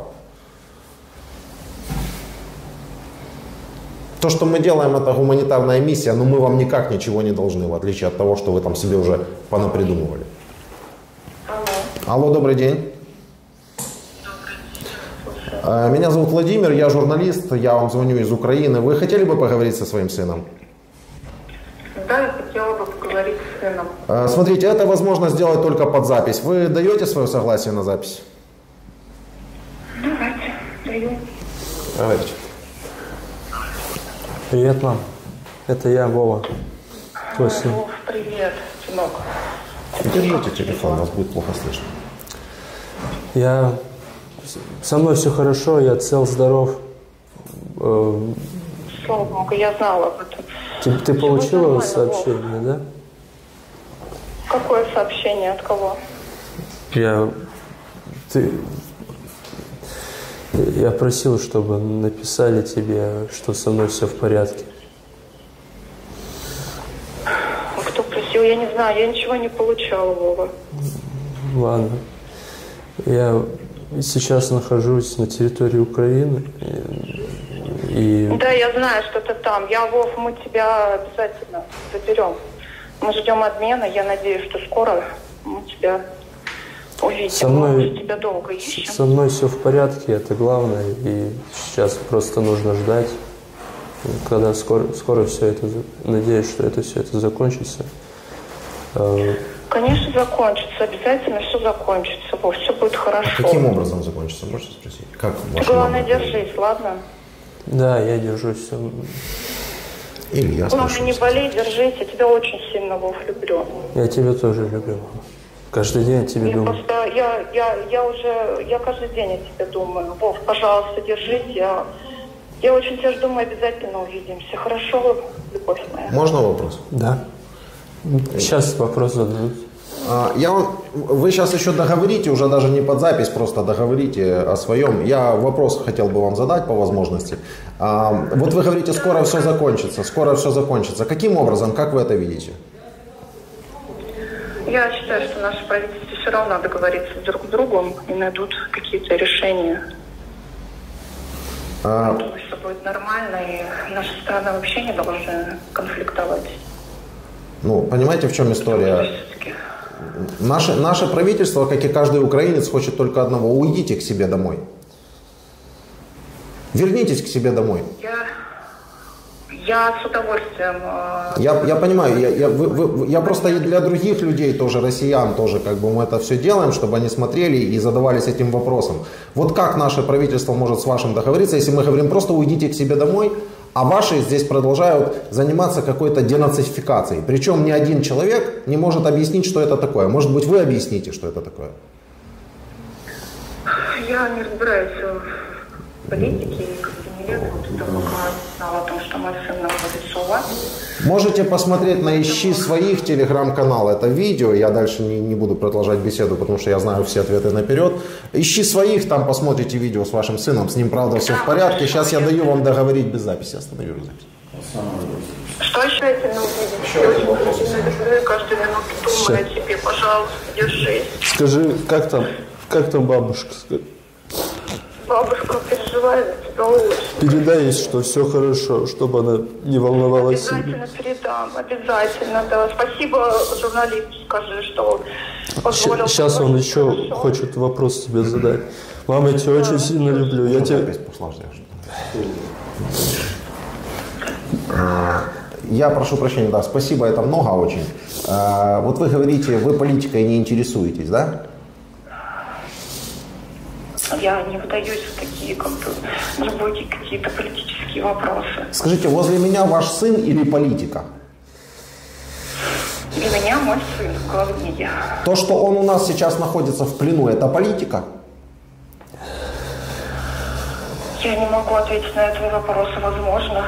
Speaker 1: То, что мы делаем, это гуманитарная миссия, но мы вам никак ничего не должны, в отличие от того, что вы там себе уже понапридумывали.
Speaker 4: Алло.
Speaker 1: Алло, добрый день. Добрый. Меня зовут Владимир, я журналист, я вам звоню из Украины. Вы хотели бы поговорить со своим сыном?
Speaker 4: Да, я хотела бы поговорить с сыном.
Speaker 1: Смотрите, это возможно сделать только под запись. Вы даете свое согласие на запись?
Speaker 4: Давайте, даю.
Speaker 1: Давайте.
Speaker 2: Привет, мам. Это я, Вова. Твой сын.
Speaker 4: Вов, привет, сынок.
Speaker 1: Держите телефон, вас будет плохо слышно.
Speaker 2: Я... Со мной все хорошо, я цел, здоров.
Speaker 4: Слава Богу, я знала об этом.
Speaker 2: Ты, ты получила сообщение, да?
Speaker 4: Какое сообщение? От кого?
Speaker 2: Я... Ты... Я просил, чтобы написали тебе, что со мной все в порядке.
Speaker 4: Кто просил? Я не знаю, я ничего не получала, Вова.
Speaker 2: Ладно. Я сейчас нахожусь на территории Украины. И...
Speaker 4: Да, я знаю, что ты там. Я, Вов, мы тебя обязательно заберем. Мы ждем обмена. Я надеюсь, что скоро мы тебя... увидим.
Speaker 2: Со мной,
Speaker 4: мы тебя долго ищем.
Speaker 2: Со мной все в порядке, это главное. И сейчас просто нужно ждать, когда скоро, скоро все это, надеюсь, что это все это закончится.
Speaker 4: Конечно, закончится. Обязательно все закончится. Вов, все будет хорошо.
Speaker 1: А каким образом закончится, можете спросить? Как
Speaker 4: Главное, держись, ладно?
Speaker 2: Да, я держусь.
Speaker 1: Или я
Speaker 4: Главное, не болей, держись. Я тебя очень сильно, Вов, люблю.
Speaker 2: Я тебя тоже люблю. Каждый день о тебе
Speaker 4: я
Speaker 2: думаю.
Speaker 4: Просто, я, я, я уже, я каждый день о тебе думаю. Вов, пожалуйста, держись. Я, я очень тебя жду, мы обязательно увидимся. Хорошо, любовь моя?
Speaker 1: Можно вопрос?
Speaker 2: Да. Сейчас вопрос зададут.
Speaker 1: Я вам, вы сейчас еще договорите, уже даже не под запись, просто договорите о своем. Я вопрос хотел бы вам задать по возможности. Вот вы говорите, скоро все закончится, скоро все закончится. Каким образом, как вы это видите?
Speaker 4: Я считаю, что наше правительство все равно договорится друг с другом и найдут какие-то решения. А... Думаю, все будет нормально, и наша страна вообще не должна конфликтовать.
Speaker 1: Ну, понимаете, в чем история? Наше, наше правительство, как и каждый украинец, хочет только одного. Уйдите к себе домой. Вернитесь к себе домой.
Speaker 4: Я, я с удовольствием... Э,
Speaker 1: я, я понимаю, я, я, вы, вы, я просто и для других людей тоже, россиян тоже, как бы мы это все делаем, чтобы они смотрели и задавались этим вопросом. Вот как наше правительство может с вашим договориться, если мы говорим просто уйдите к себе домой, а ваши здесь продолжают заниматься какой-то денацификацией. Причем ни один человек не может объяснить, что это такое. Может быть, вы объясните, что это такое?
Speaker 4: Я не разбираюсь в политике, и как бы не лет, вот это пока знала о том, что мой сын находится у вас.
Speaker 1: Можете посмотреть на «Ищи своих» телеграм-канал. Это видео, я дальше не, не буду продолжать беседу, потому что я знаю все ответы наперед. «Ищи своих», там посмотрите видео с вашим сыном, с ним, правда, все в порядке. Сейчас я даю вам договорить без записи, остановлю запись.
Speaker 4: Что еще это на увидеть? Я очень сильно люблю и каждую минуту думаю о тебе, пожалуйста, держись.
Speaker 2: Скажи, как там, как там бабушка?
Speaker 4: Бабушка переживает за тебя очень.
Speaker 2: Передай ей, что все хорошо, чтобы она не волновалась.
Speaker 4: Обязательно передам, обязательно, да. Спасибо журналисту, скажи, что позволил.
Speaker 2: Сейчас он еще хорошо. Хочет вопрос тебе задать. Мама, я тебя да, очень сильно люблю. Я тебя...
Speaker 1: Я прошу прощения, да, спасибо, это много очень. Вот вы говорите, вы политикой не интересуетесь, да?
Speaker 4: Я не вдаюсь в такие как бы глубокие какие-то политические вопросы.
Speaker 1: Скажите, возле меня ваш сын или политика?
Speaker 4: Для меня мой сын главнее.
Speaker 1: То, что он у нас сейчас находится в плену, это политика?
Speaker 4: Я не могу ответить на этот вопрос, возможно.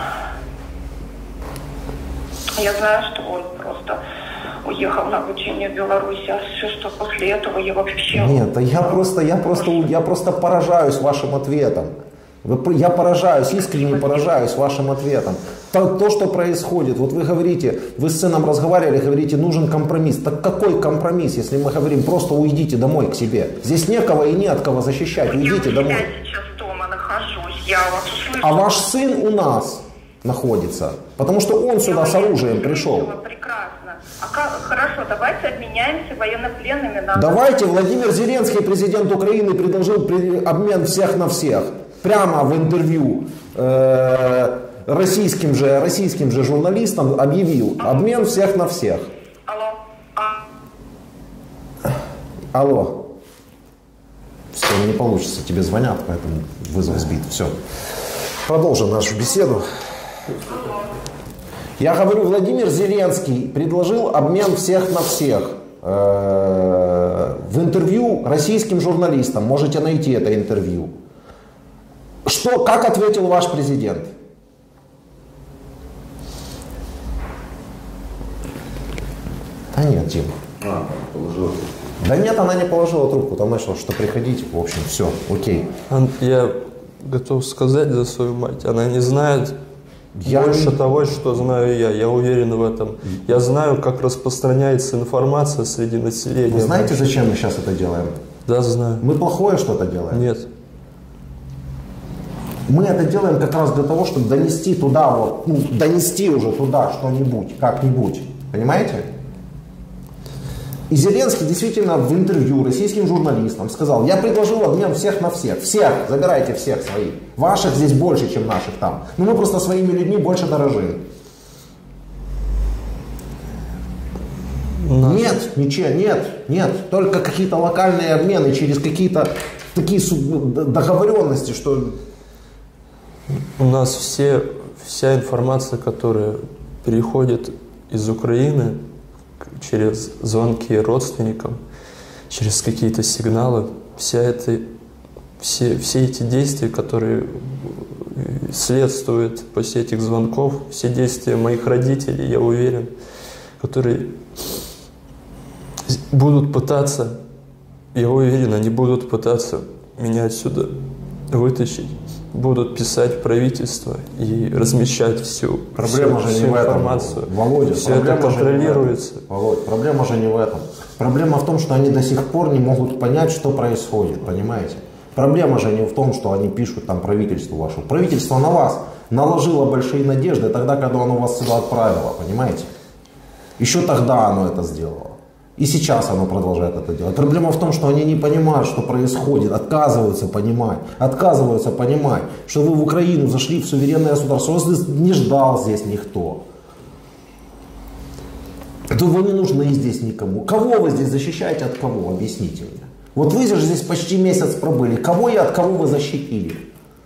Speaker 4: Я знаю, что он просто уехал на обучение в Беларусь, а все, что после этого я вообще...
Speaker 1: Нет, я просто, я просто, я просто поражаюсь вашим ответом. Я поражаюсь, искренне поражаюсь вашим ответом. То, то, что происходит, вот вы говорите, вы с сыном разговаривали, говорите, нужен компромисс. Так какой компромисс, если мы говорим, просто уйдите домой к себе? Здесь некого и не от кого защищать, уйдите домой.
Speaker 4: Я сейчас дома нахожусь, я вас услышу.
Speaker 1: А ваш сын у нас находится, потому что он сюда с оружием пришел.
Speaker 4: Прекрасно. А как, хорошо, давайте обменяемся военнопленными. На...
Speaker 1: Давайте, Владимир Зеленский, президент Украины, предложил обмен всех на всех. Прямо в интервью э, российским, же, российским же журналистам объявил обмен всех на всех.
Speaker 4: Алло. А...
Speaker 1: Алло. Все, не получится, тебе звонят, поэтому вызов сбит. Все. Продолжим нашу беседу. Я говорю, Владимир Зеленский предложил обмен всех на всех. Э, в интервью российским журналистам. Можете найти это интервью. Что, как ответил ваш президент? Да нет, Дима.
Speaker 3: А, положила.
Speaker 1: Да нет, она не положила трубку, там начала что приходить. В общем, все, окей.
Speaker 2: Я готов сказать за свою мать, она не знает я больше не... того, что знаю я. Я уверен в этом. Я знаю, как распространяется информация среди населения.
Speaker 1: Вы знаете, зачем мы сейчас это делаем?
Speaker 2: Да, знаю.
Speaker 1: Мы плохое что-то делаем?
Speaker 2: Нет.
Speaker 1: Мы это делаем как раз для того, чтобы донести туда, вот, ну, донести уже туда что-нибудь, как-нибудь. Понимаете? И Зеленский действительно в интервью российским журналистам сказал, я предложил обмен всех на всех. Всех, забирайте всех своих. Ваших здесь больше, чем наших там. Но мы просто своими людьми больше дорожим. Нас... Нет, ничего, нет, нет. Только какие-то локальные обмены через какие-то такие договоренности, что...
Speaker 2: У нас все, вся информация, которая переходит из Украины через звонки родственникам, через какие-то сигналы, вся это, все, все эти действия, которые следствуют после этих звонков, все действия моих родителей, я уверен, которые будут пытаться, я уверен, они будут пытаться меня отсюда вытащить. Будут писать правительство и размещать всю,
Speaker 1: проблема
Speaker 2: всю,
Speaker 1: же
Speaker 2: всю
Speaker 1: не
Speaker 2: информацию.
Speaker 1: В этом. Володя,
Speaker 2: все это контролируется.
Speaker 1: Володь, проблема же не в этом. Проблема в том, что они до сих пор не могут понять, что происходит, понимаете? Проблема же не в том, что они пишут там правительству вашему. Правительство на вас наложило большие надежды тогда, когда оно вас сюда отправило, понимаете? Еще тогда оно это сделало. И сейчас оно продолжает это делать. Проблема в том, что они не понимают, что происходит, отказываются понимать, отказываются понимать, что вы в Украину зашли в суверенное государство, вас не ждал здесь никто. То вы не нужны здесь никому. Кого вы здесь защищаете, от кого? Объясните мне. Вот вы же здесь почти месяц пробыли. Кого и от кого вы защитили?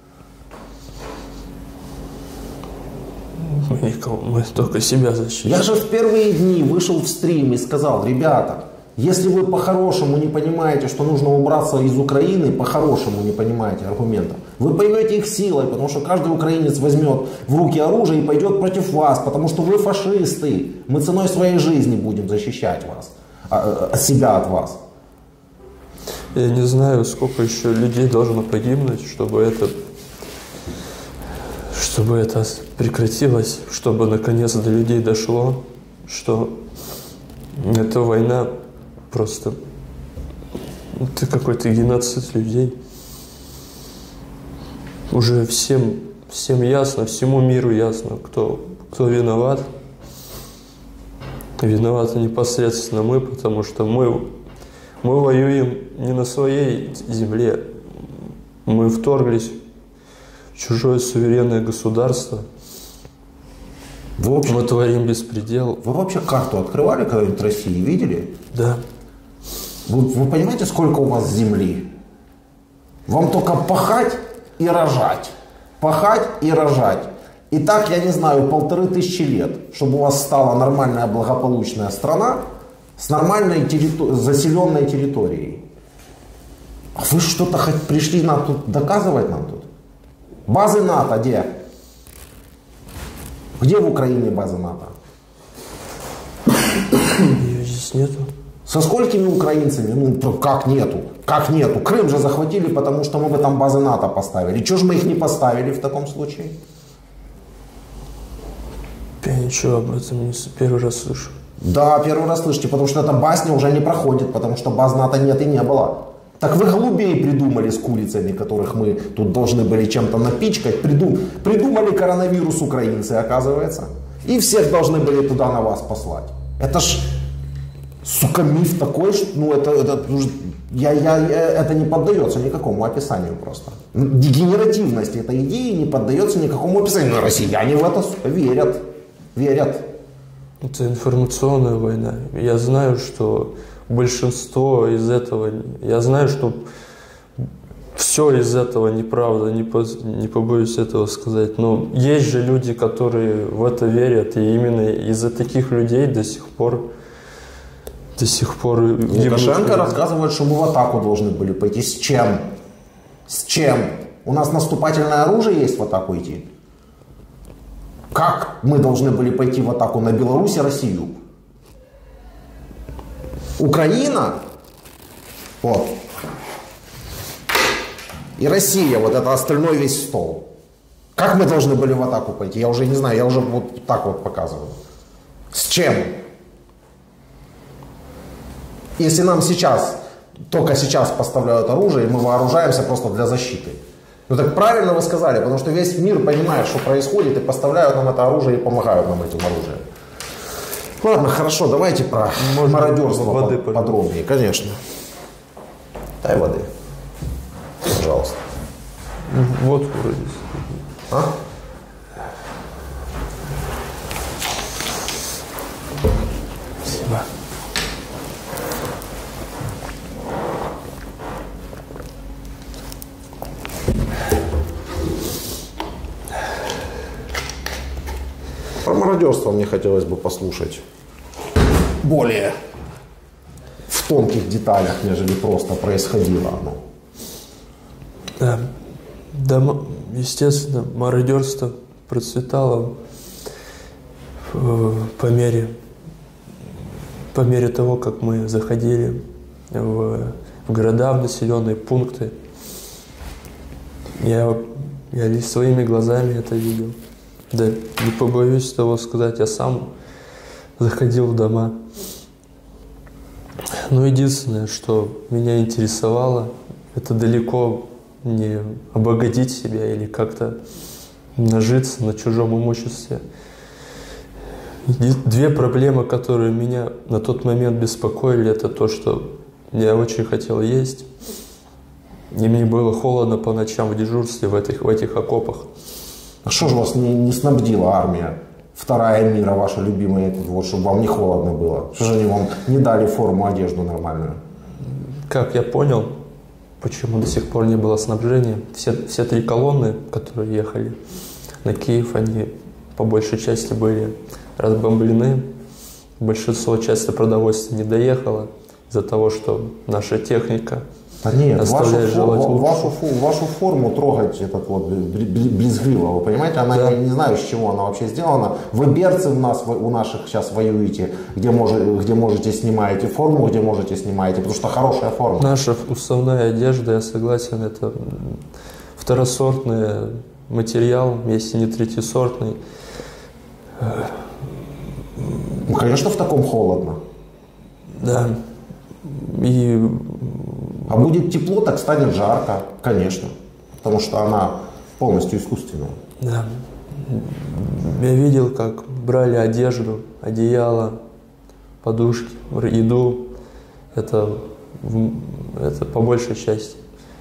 Speaker 2: Мы никого, мы только себя защитили.
Speaker 1: Я же в первые дни вышел в стрим и сказал: ребята, если вы по-хорошему не понимаете, что нужно убраться из Украины, по-хорошему не понимаете аргументов, вы поймете их силой, потому что каждый украинец возьмет в руки оружие и пойдет против вас, потому что вы фашисты. Мы ценой своей жизни будем защищать вас, а, себя от вас.
Speaker 2: Я не знаю, сколько еще людей должно погибнуть, чтобы это, чтобы это прекратилось, чтобы наконец до людей дошло, что эта война просто это какой-то геноцид людей. Уже всем, всем ясно, всему миру ясно, кто, кто виноват. Виноваты непосредственно мы, потому что мы, мы воюем не на своей земле. Мы вторглись в чужое суверенное государство.
Speaker 1: Вы вообще,
Speaker 2: мы творим беспредел.
Speaker 1: Вы вообще карту открывали когда-нибудь России, видели?
Speaker 2: Да.
Speaker 1: Вы, вы понимаете, сколько у вас земли? Вам только пахать и рожать. Пахать и рожать. И так, я не знаю, полторы тысячи лет, чтобы у вас стала нормальная благополучная страна с нормальной территори- заселенной территорией. А вы что-то хоть пришли нам тут доказывать нам тут? Базы НАТО где? Где в Украине базы НАТО?
Speaker 2: Ее здесь нету.
Speaker 1: Со сколькими украинцами? Ну, как нету? Как нету? Крым же захватили, потому что мы бы там базы НАТО поставили. Чего же мы их не поставили в таком случае?
Speaker 2: Я ничего об этом не первый раз слышу.
Speaker 1: Да, первый раз слышите, потому что эта басня уже не проходит, потому что баз НАТО нет и не было. Так вы голубей придумали с курицами, которых мы тут должны были чем-то напичкать. Придум... Придумали коронавирус украинцы, оказывается. И всех должны были туда на вас послать. Это ж, сука, миф такой, что ну, это, это, я, я, это не поддается никакому описанию просто. Дегенеративность этой идеи не поддается никакому описанию. Но россияне в это, сука, верят. Верят.
Speaker 2: Это информационная война. Я знаю, что большинство из этого, я знаю, что все из этого неправда, не, по, не побоюсь этого сказать, но есть же люди, которые в это верят, и именно из-за таких людей до сих пор до сих пор
Speaker 1: Лукашенко рассказывает, что мы в атаку должны были пойти. С чем? С чем? У нас наступательное оружие есть в атаку идти? Как мы должны были пойти в атаку на Беларусь и Россию? Украина, вот, и Россия, вот это остальной весь стол. Как мы должны были в атаку пойти? Я уже не знаю, я уже вот так вот показываю. С чем? Если нам сейчас, только сейчас поставляют оружие, и мы вооружаемся просто для защиты. Ну так правильно вы сказали, потому что весь мир понимает, что происходит, и поставляют нам это оружие и помогают нам этим оружием. Ладно, хорошо, давайте про Можно мародерство воды, под, подробнее, конечно. Дай воды, пожалуйста.
Speaker 2: Водку вроде.
Speaker 1: А?
Speaker 2: Спасибо.
Speaker 1: Про мародерство мне хотелось бы послушать более в тонких деталях, нежели просто происходило оно.
Speaker 2: Да, да, естественно, мародерство процветало по мере, по мере того, как мы заходили в, в города, в населенные пункты. Я, я лишь своими глазами это видел. Да, не побоюсь того сказать, я сам заходил в дома. Но единственное, что меня интересовало, это далеко не обогатить себя или как-то нажиться на чужом имуществе. Две проблемы, которые меня на тот момент беспокоили, это то, что я очень хотел есть, и мне было холодно по ночам в дежурстве в этих, в этих окопах.
Speaker 1: А что же вас не, не снабдила армия? Вторая мира, ваша любимая, вот, чтобы вам не холодно было? Что же они вам не дали форму, одежду нормальную?
Speaker 2: Как я понял, почему до сих пор не было снабжения, все, все три колонны, которые ехали на Киев, они по большей части были разбомблены. Большинство части продовольствия не доехало из-за того, что наша техника
Speaker 1: да нет,
Speaker 2: оставляет
Speaker 1: вашу,
Speaker 2: желать
Speaker 1: фо,
Speaker 2: лучше.
Speaker 1: вашу, вашу форму трогать этот вот брезгливо, вы понимаете, она, да. я не знаю, с чего она вообще сделана. Вы берцы у нас, вы, у наших сейчас воюете, где, может, где можете снимаете форму, где можете снимаете, потому что хорошая форма.
Speaker 2: Наша уставная одежда, я согласен, это второсортный материал, если не третьесортный.
Speaker 1: Ну, конечно, в таком холодно.
Speaker 2: Да. И...
Speaker 1: А будет тепло, так станет жарко, конечно. Потому что она полностью искусственная.
Speaker 2: Да. Я видел, как брали одежду, одеяло, подушки, еду. Это, это по большей части.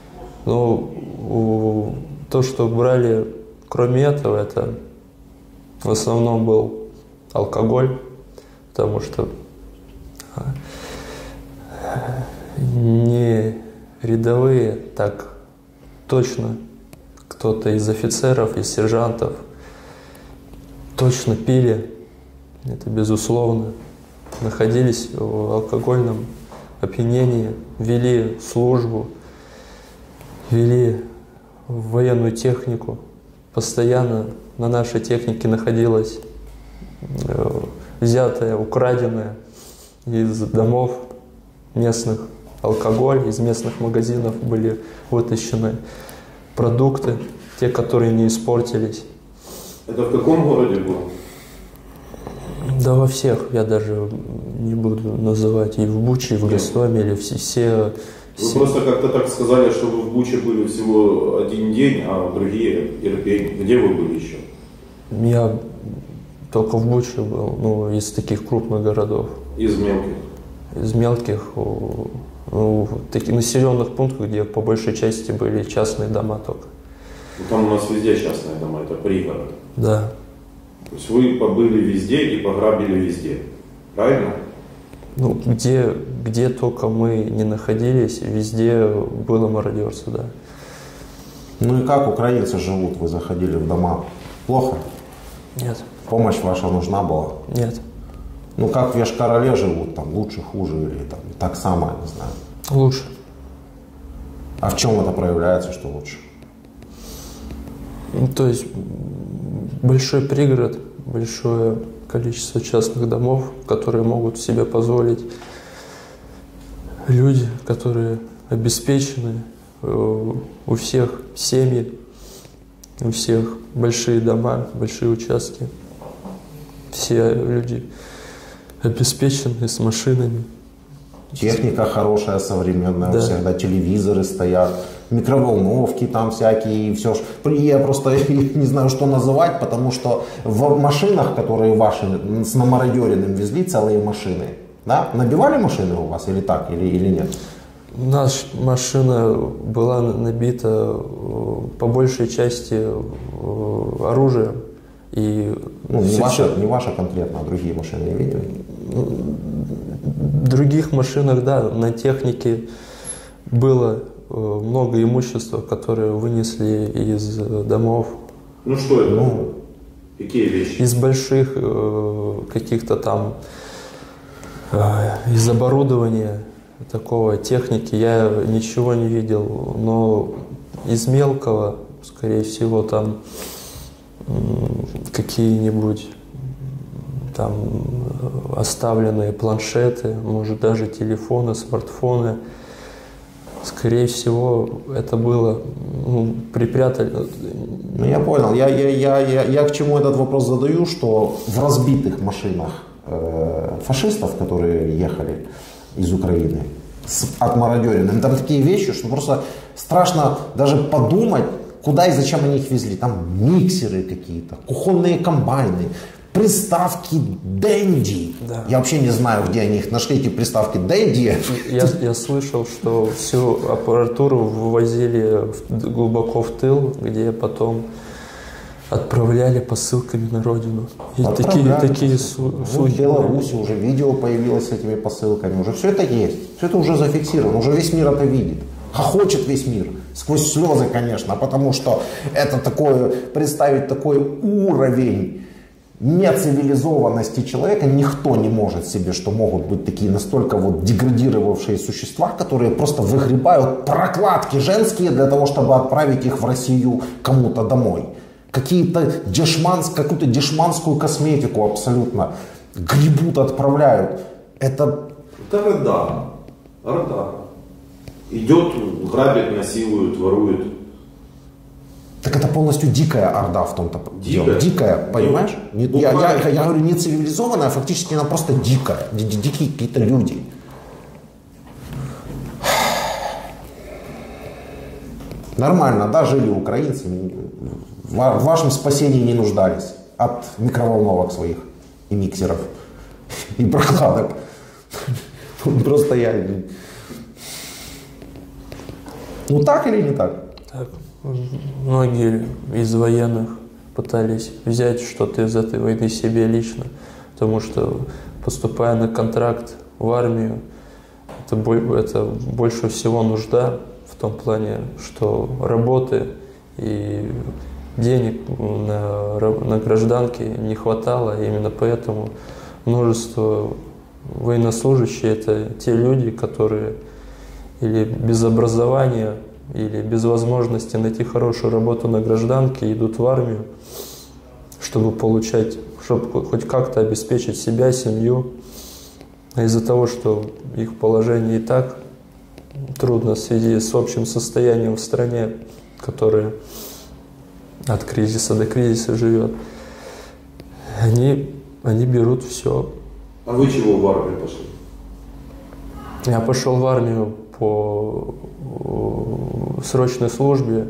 Speaker 2: Но то, что брали, кроме этого, это в основном был алкоголь, потому что не рядовые, так точно кто-то из офицеров, из сержантов точно пили, это безусловно, находились в алкогольном опьянении, вели службу, вели военную технику, постоянно на нашей технике находилась взятая, украденная из домов местных алкоголь, из местных магазинов были вытащены продукты, те, которые не испортились.
Speaker 3: Это в каком городе было?
Speaker 2: Да во всех, я даже не буду называть, и в Буче, и в Гостомеле, все, все.
Speaker 3: Вы просто как-то так сказали, что вы в Буче были всего один день, а другие Ирпень. Где вы были еще?
Speaker 2: Я только в Буче был, ну, из таких крупных городов.
Speaker 3: Из мелких?
Speaker 2: Из мелких, ну, в таких населенных пунктах, где по большей части были частные дома только.
Speaker 3: Ну, там у нас везде частные дома, это пригород.
Speaker 2: Да.
Speaker 3: То есть вы побыли везде и пограбили везде, правильно?
Speaker 2: Ну, где, где только мы не находились, везде было мародерство, да.
Speaker 1: Ну и как украинцы живут? Вы заходили в дома? Плохо?
Speaker 2: Нет.
Speaker 1: Помощь ваша нужна была?
Speaker 2: Нет.
Speaker 1: Ну как в Йошкар-Оле живут? Там лучше, хуже или там так само, не знаю?
Speaker 2: Лучше.
Speaker 1: А в чем это проявляется, что лучше?
Speaker 2: Ну, то есть большой пригород, большое количество частных домов, которые могут себе позволить люди, которые обеспечены, у всех семьи, у всех большие дома, большие участки. Все люди обеспечены с машинами.
Speaker 1: Техника хорошая, современная,
Speaker 2: да.
Speaker 1: Всегда телевизоры стоят, микроволновки там всякие, и все. Я просто не знаю, что называть, потому что в машинах, которые ваши с намародеренным везли, целые машины, да? Набивали машины у вас или так, или, или нет?
Speaker 2: Наша машина была набита по большей части оружием. И
Speaker 1: ну, не, ваша, не ваша конкретно, а другие машины не видели?
Speaker 2: В других машинах, да, на технике было много имущества, которое вынесли из домов.
Speaker 3: Ну что это? Ну, какие вещи?
Speaker 2: Из больших каких-то там, из оборудования такого техники я ничего не видел, но из мелкого, скорее всего, там какие-нибудь там оставленные планшеты, может даже телефоны, смартфоны. Скорее всего, это было, ну, припрятали.
Speaker 1: Ну, я понял. Я, я, я, я, я к чему этот вопрос задаю, что в разбитых машинах э, фашистов, которые ехали из Украины, с отмародеренным, там такие вещи, что просто страшно даже подумать, куда и зачем они их везли. Там миксеры какие-то, кухонные комбайны, приставки «Дэнди».
Speaker 2: Да.
Speaker 1: Я вообще не знаю, где они их нашли, эти приставки «Дэнди».
Speaker 2: Я, я слышал, что всю аппаратуру вывозили в, глубоко в тыл, где потом отправляли посылками на родину. И такие, такие слухи.
Speaker 1: Ну, в Беларуси уже видео появилось с этими посылками. Уже все это есть. Все это уже зафиксировано. Уже весь мир это видит. Хохочет весь мир. Сквозь слезы, конечно. Потому что это такое, представить такой уровень нецивилизованности человека никто не может себе, что могут быть такие настолько вот деградировавшие существа, которые просто выгребают прокладки женские для того, чтобы отправить их в Россию кому-то домой. Какие-то дешманс, какую-то дешманскую косметику абсолютно гребут, отправляют. Это...
Speaker 3: Это Орда. Орда. Идет, грабит, насилует, ворует.
Speaker 1: Так это полностью дикая орда в том-то дело. Дикая, понимаешь? Не,
Speaker 3: ну,
Speaker 1: я, я, я говорю не цивилизованная, а фактически она просто дикая. Дикие какие-то люди. Нормально, да, жили украинцы. В вашем спасении не нуждались от микроволновок своих и миксеров и прокладок. Просто я... Ну так или не так?
Speaker 2: Так. Многие из военных пытались взять что-то из этой войны себе лично, потому что, поступая на контракт в армию, это, это больше всего нужда в том плане, что работы и денег на, на гражданке не хватало. Именно поэтому множество военнослужащих — это те люди, которые или без образования, или без возможности найти хорошую работу на гражданке идут в армию, чтобы получать, чтобы хоть как-то обеспечить себя, семью. А из-за того, что их положение и так трудно в связи с общим состоянием в стране, которая от кризиса до кризиса живет, они, они берут все.
Speaker 3: А вы чего в армию пошли?
Speaker 2: Я пошел в армию по срочной службе.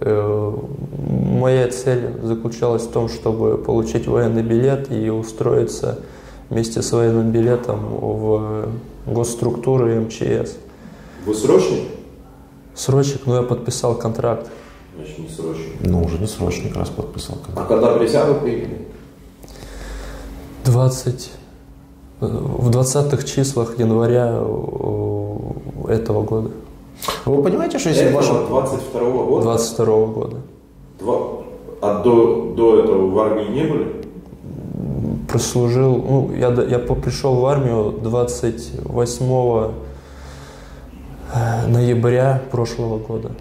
Speaker 2: Моя цель заключалась в том, чтобы получить военный билет и устроиться вместе с военным билетом в госструктуры эм че эс.
Speaker 3: Вы срочник?
Speaker 2: Срочник, но я подписал контракт.
Speaker 3: Значит, не срочник.
Speaker 1: Ну, уже не срочник, раз подписал контракт.
Speaker 3: А когда присягу приняли?
Speaker 2: двадцать В двадцатых числах января этого года.
Speaker 1: Вы понимаете, что если
Speaker 3: вашего двадцать второго года?
Speaker 2: двадцать второго года.
Speaker 3: Два... А до, до этого в армии не были?
Speaker 2: Прослужил, ну, я, я пришел в армию двадцать восьмого ноября прошлого года.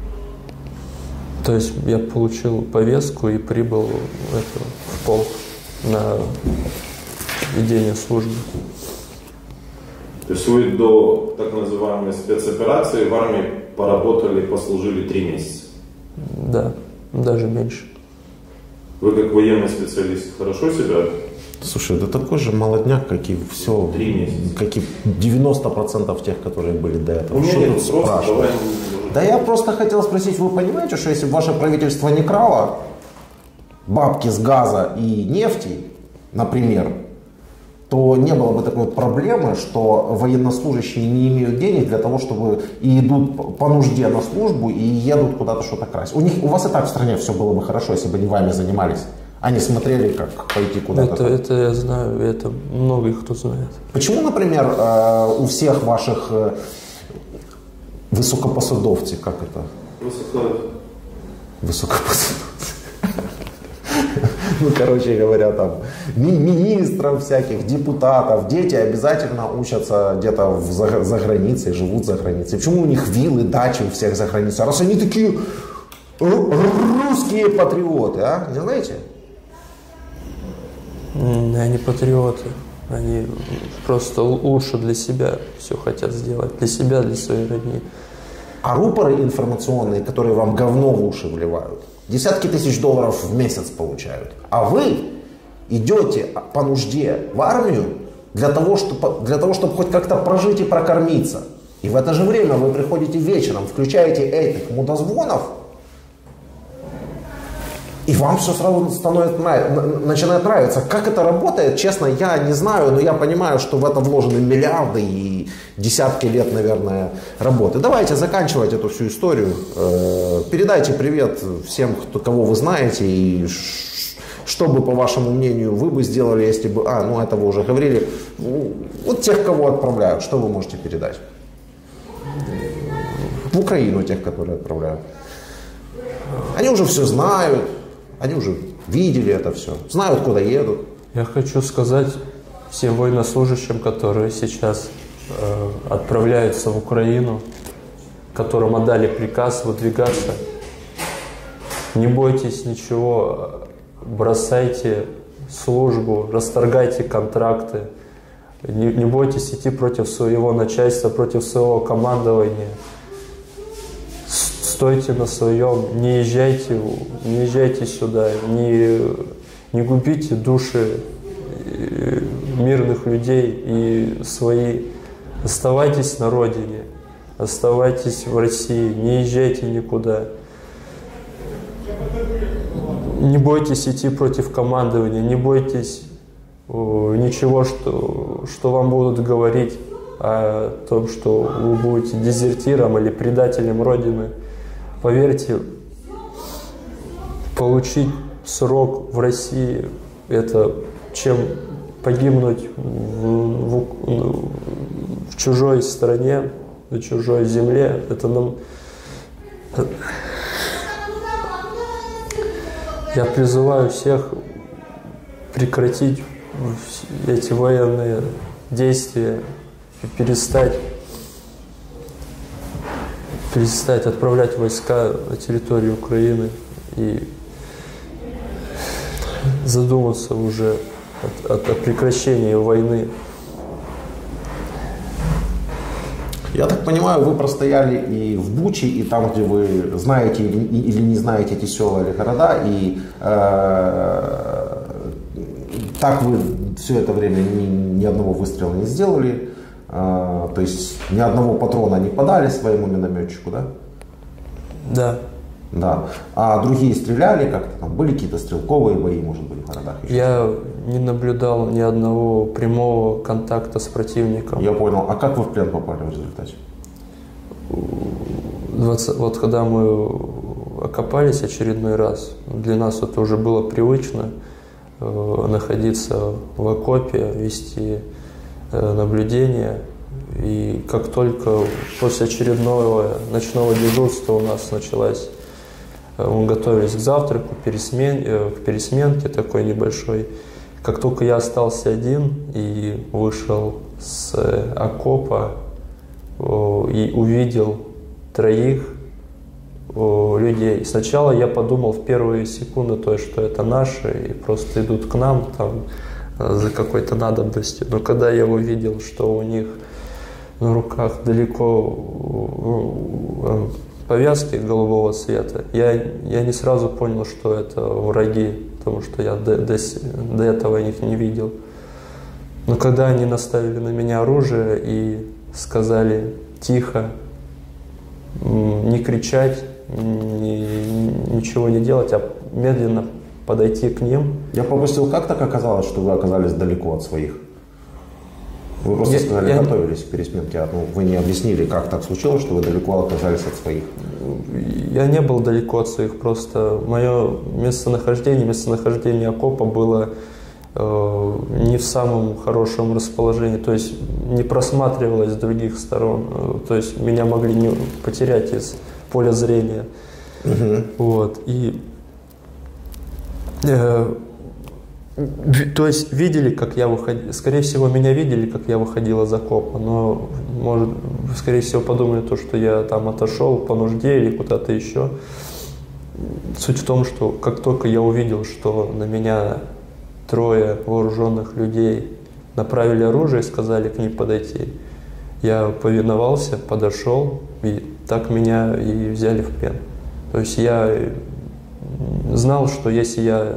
Speaker 2: То есть я получил повестку и прибыл это, в полк на ведение службы.
Speaker 3: То есть вы до так называемой спецоперации в армии поработали, послужили три месяца?
Speaker 2: Да, даже меньше.
Speaker 3: Вы как военный специалист хорошо себя?
Speaker 1: Слушай, да такой же молодняк, как и все,
Speaker 3: Три месяца.
Speaker 1: как и девяносто процентов тех, которые были до этого.
Speaker 3: У меня
Speaker 1: Что
Speaker 3: нет
Speaker 1: тут
Speaker 3: вопросов,
Speaker 1: спрашивать?
Speaker 3: давай...
Speaker 1: Да я просто хотел спросить, вы понимаете, что если бы ваше правительство не крало бабки с газа и нефти, например, то не было бы такой проблемы, что военнослужащие не имеют денег для того, чтобы и идут по нужде на службу и едут куда-то что-то красть. У них, у вас и так в стране все было бы хорошо, если бы они вами занимались, а не смотрели, как пойти куда-то.
Speaker 2: Это, это я знаю, это много кто знает.
Speaker 1: Почему, например, у всех ваших высокопосадовцев, как это?
Speaker 3: Высоко...
Speaker 1: Высокопосадовцы. Ну, короче говоря, там, ми- министров всяких, депутатов, дети обязательно учатся где-то в за, за границей, живут за границей. Почему у них виллы, дачи у всех за границей? Раз они такие русские патриоты, а? Не знаете?
Speaker 2: Они патриоты. Они просто лучше для себя все хотят сделать. Для себя, для своей родни.
Speaker 1: А рупоры информационные, которые вам говно в уши вливают, десятки тысяч долларов в месяц получают. А вы идете по нужде в армию для того, чтобы, для того, чтобы хоть как-то прожить и прокормиться. И в это же время вы приходите вечером, включаете этих мудозвонов И вам все сразу становится, начинает нравиться. Как это работает, честно, я не знаю, но я понимаю, что в это вложены миллиарды и десятки лет, наверное, работы. Давайте заканчивать эту всю историю. Передайте привет всем, кто, кого вы знаете, и что бы, по вашему мнению, вы бы сделали, если бы... А, ну это вы уже говорили. Вот тех, кого отправляют, что вы можете передать? В Украину тех, которые отправляют. Они уже все знают. Они уже видели это все, знают, куда едут.
Speaker 2: Я хочу сказать всем военнослужащим, которые сейчас э, отправляются в Украину, которым отдали приказ выдвигаться, не бойтесь ничего, бросайте службу, расторгайте контракты, не, не бойтесь идти против своего начальства, против своего командования. Стойте на своем, не езжайте, не езжайте сюда, не, не губите души мирных людей и свои. Оставайтесь на родине, оставайтесь в России, не езжайте никуда. Не бойтесь идти против командования, не бойтесь ничего, что, что вам будут говорить о том, что вы будете дезертиром или предателем Родины. Поверьте, получить срок в России – это чем погибнуть в, в, в чужой стране, на чужой земле. Это нам... Я призываю всех прекратить эти военные действия и перестать перестать отправлять войска на территорию Украины и задуматься уже о, о, о прекращении войны.
Speaker 1: Я так понимаю, вы простояли и в Буче, и там, где вы знаете или, или не знаете эти села или города, и э, так вы все это время ни, ни одного выстрела не сделали. А, то есть ни одного патрона не подали своему минометчику, да?
Speaker 2: Да.
Speaker 1: Да. А другие стреляли как-то там? Были какие-то стрелковые бои, может быть, в городах? Еще?
Speaker 2: Я не наблюдал ни одного прямого контакта с противником.
Speaker 1: Я понял. А как вы в плен попали в результате?
Speaker 2: двадцать, вот когда мы окопались очередной раз, для нас это уже было привычно э, находиться в окопе, вести наблюдения, и как только после очередного ночного дежурства у нас началась, мы готовились к завтраку, пересмен, к пересменке такой небольшой, как только я остался один и вышел с окопа и увидел троих людей, сначала я подумал в первые секунды, то есть, что это наши и просто идут к нам там за какой-то надобностью. Но когда я увидел, что у них на руках далеко повязки голубого цвета, я, я не сразу понял, что это враги, потому что я до, до, до этого их не видел. Но когда они наставили на меня оружие и сказали тихо, не кричать, ни, ничего не делать, а медленно подойти к ним.
Speaker 1: Я пропустил, как так оказалось, что вы оказались далеко от своих? Вы просто
Speaker 2: я,
Speaker 1: сказали,
Speaker 2: я...
Speaker 1: готовились к пересменке, ну, вы не объяснили, как так случилось, что вы далеко оказались от своих?
Speaker 2: Я не был далеко от своих, просто мое местонахождение, местонахождение окопа было э, не в самом хорошем расположении, то есть не просматривалось с других сторон, э, то есть меня могли не потерять из поля зрения. Угу. Вот, и то есть видели, как я выходил, скорее всего, меня видели, как я выходил из окопа, но, может, скорее всего, подумали то, что я там отошел по нужде или куда-то еще. Суть в том, что как только я увидел, что на меня трое вооруженных людей направили оружие и сказали к ним подойти, я повиновался, подошел, и так меня и взяли в плен. То есть я знал, что если я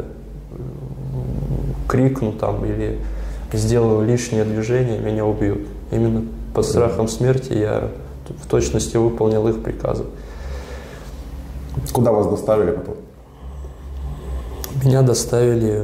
Speaker 2: крикну там или сделаю лишнее движение, меня убьют. Именно под страхом смерти я в точности выполнил их приказы.
Speaker 1: Куда вас доставили потом?
Speaker 2: Меня доставили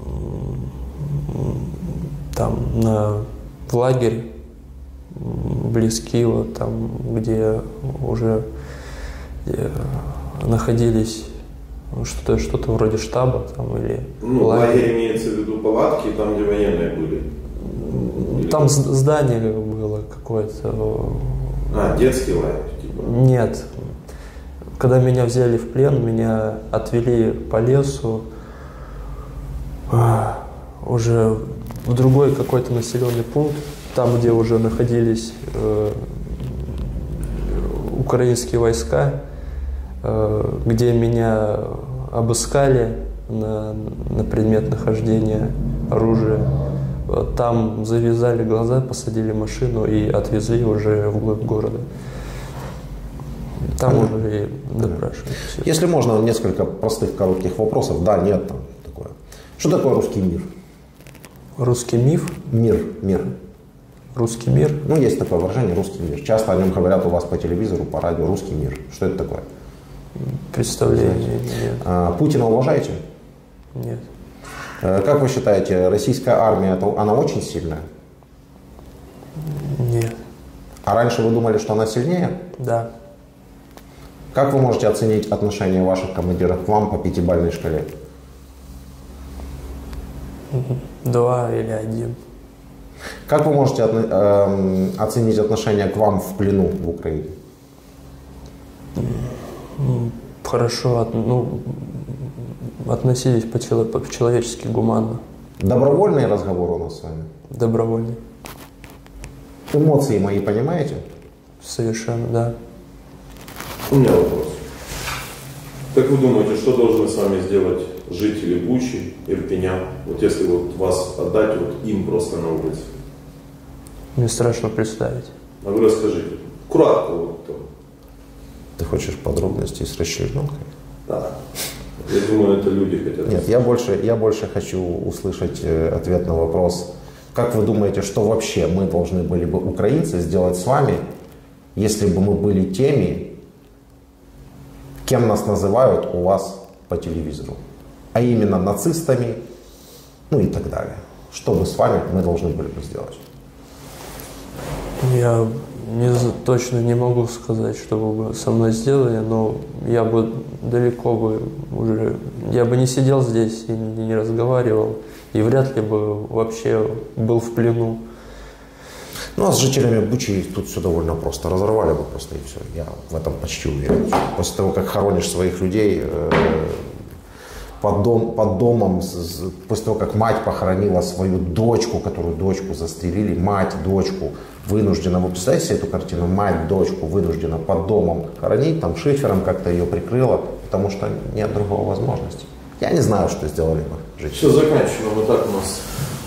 Speaker 2: там на, в лагерь близ Киева, там, где уже где находились что-то что-то вроде штаба там, или
Speaker 3: ну,
Speaker 2: лагерь.
Speaker 3: Лагерь имеется в виду палатки, там, где военные были?
Speaker 2: Там или... здание было какое-то.
Speaker 3: А, детский лагерь? Типа.
Speaker 2: Нет. Когда меня взяли в плен, меня отвели по лесу уже в другой какой-то населенный пункт, там, где уже находились э, украинские войска, э, где меня обыскали на, на предмет нахождения оружия. Там завязали глаза, посадили в машину и отвезли уже вглубь города. Там mm-hmm. уже и допрашивали.
Speaker 1: Если можно, несколько простых коротких вопросов. Да, нет, там такое. Что такое русский мир?
Speaker 2: Русский миф?
Speaker 1: Мир, мир.
Speaker 2: Русский мир?
Speaker 1: Ну, есть такое выражение «русский мир». Часто о нем говорят у вас по телевизору, по радио «русский мир». Что это такое?
Speaker 2: Представления нет.
Speaker 1: А, Путина уважаете?
Speaker 2: Нет.
Speaker 1: А, как вы считаете, российская армия, она очень сильная?
Speaker 2: Нет.
Speaker 1: А раньше вы думали, что она сильнее?
Speaker 2: Да.
Speaker 1: Как вы можете оценить отношение ваших командиров к вам по пятибалльной шкале?
Speaker 2: Два или один.
Speaker 1: Как вы можете отно- э, оценить отношение к вам в плену в Украине?
Speaker 2: Хорошо, от, ну, относились по-человечески, гуманно.
Speaker 1: Добровольный разговор у нас с вами?
Speaker 2: Добровольный.
Speaker 1: Эмоции мои понимаете?
Speaker 2: Совершенно, да.
Speaker 3: У меня вопрос. Как вы думаете, что должны с вами сделать жители Бучи, Ирпеня, вот если вот вас отдать вот им просто на улице?
Speaker 2: Мне страшно представить.
Speaker 3: А вы расскажите. Кратко вот там.
Speaker 1: Ты хочешь подробностей с расчлененкой?
Speaker 3: Да. Я думаю, это люди хотят.
Speaker 1: Нет, я больше, я больше хочу услышать э, ответ на вопрос. Как вы думаете, что вообще мы должны были бы, украинцы, сделать с вами, если бы мы были теми, кем нас называют у вас по телевизору? А именно нацистами, ну и так далее. Что бы с вами мы должны были бы сделать?
Speaker 2: Я не, точно не могу сказать, что вы бы со мной сделали, но я бы далеко бы уже, я бы не сидел здесь и не, не разговаривал, и вряд ли бы вообще был в плену.
Speaker 1: Ну, а с жителями Бучи тут все довольно просто. Разорвали бы просто и все. Я в этом почти уверен. После того, как хоронишь своих людей э, под, дом, под домом, с, после того, как мать похоронила свою дочку, которую дочку застрелили, мать, дочку, вынуждена, вы представляете себе эту картину, мать, дочку вынуждена под домом хоронить, там шифером как-то ее прикрыла, потому что нет другой возможности. Я не знаю, что сделали бы жители.
Speaker 3: Все, заканчиваем. Вот так у нас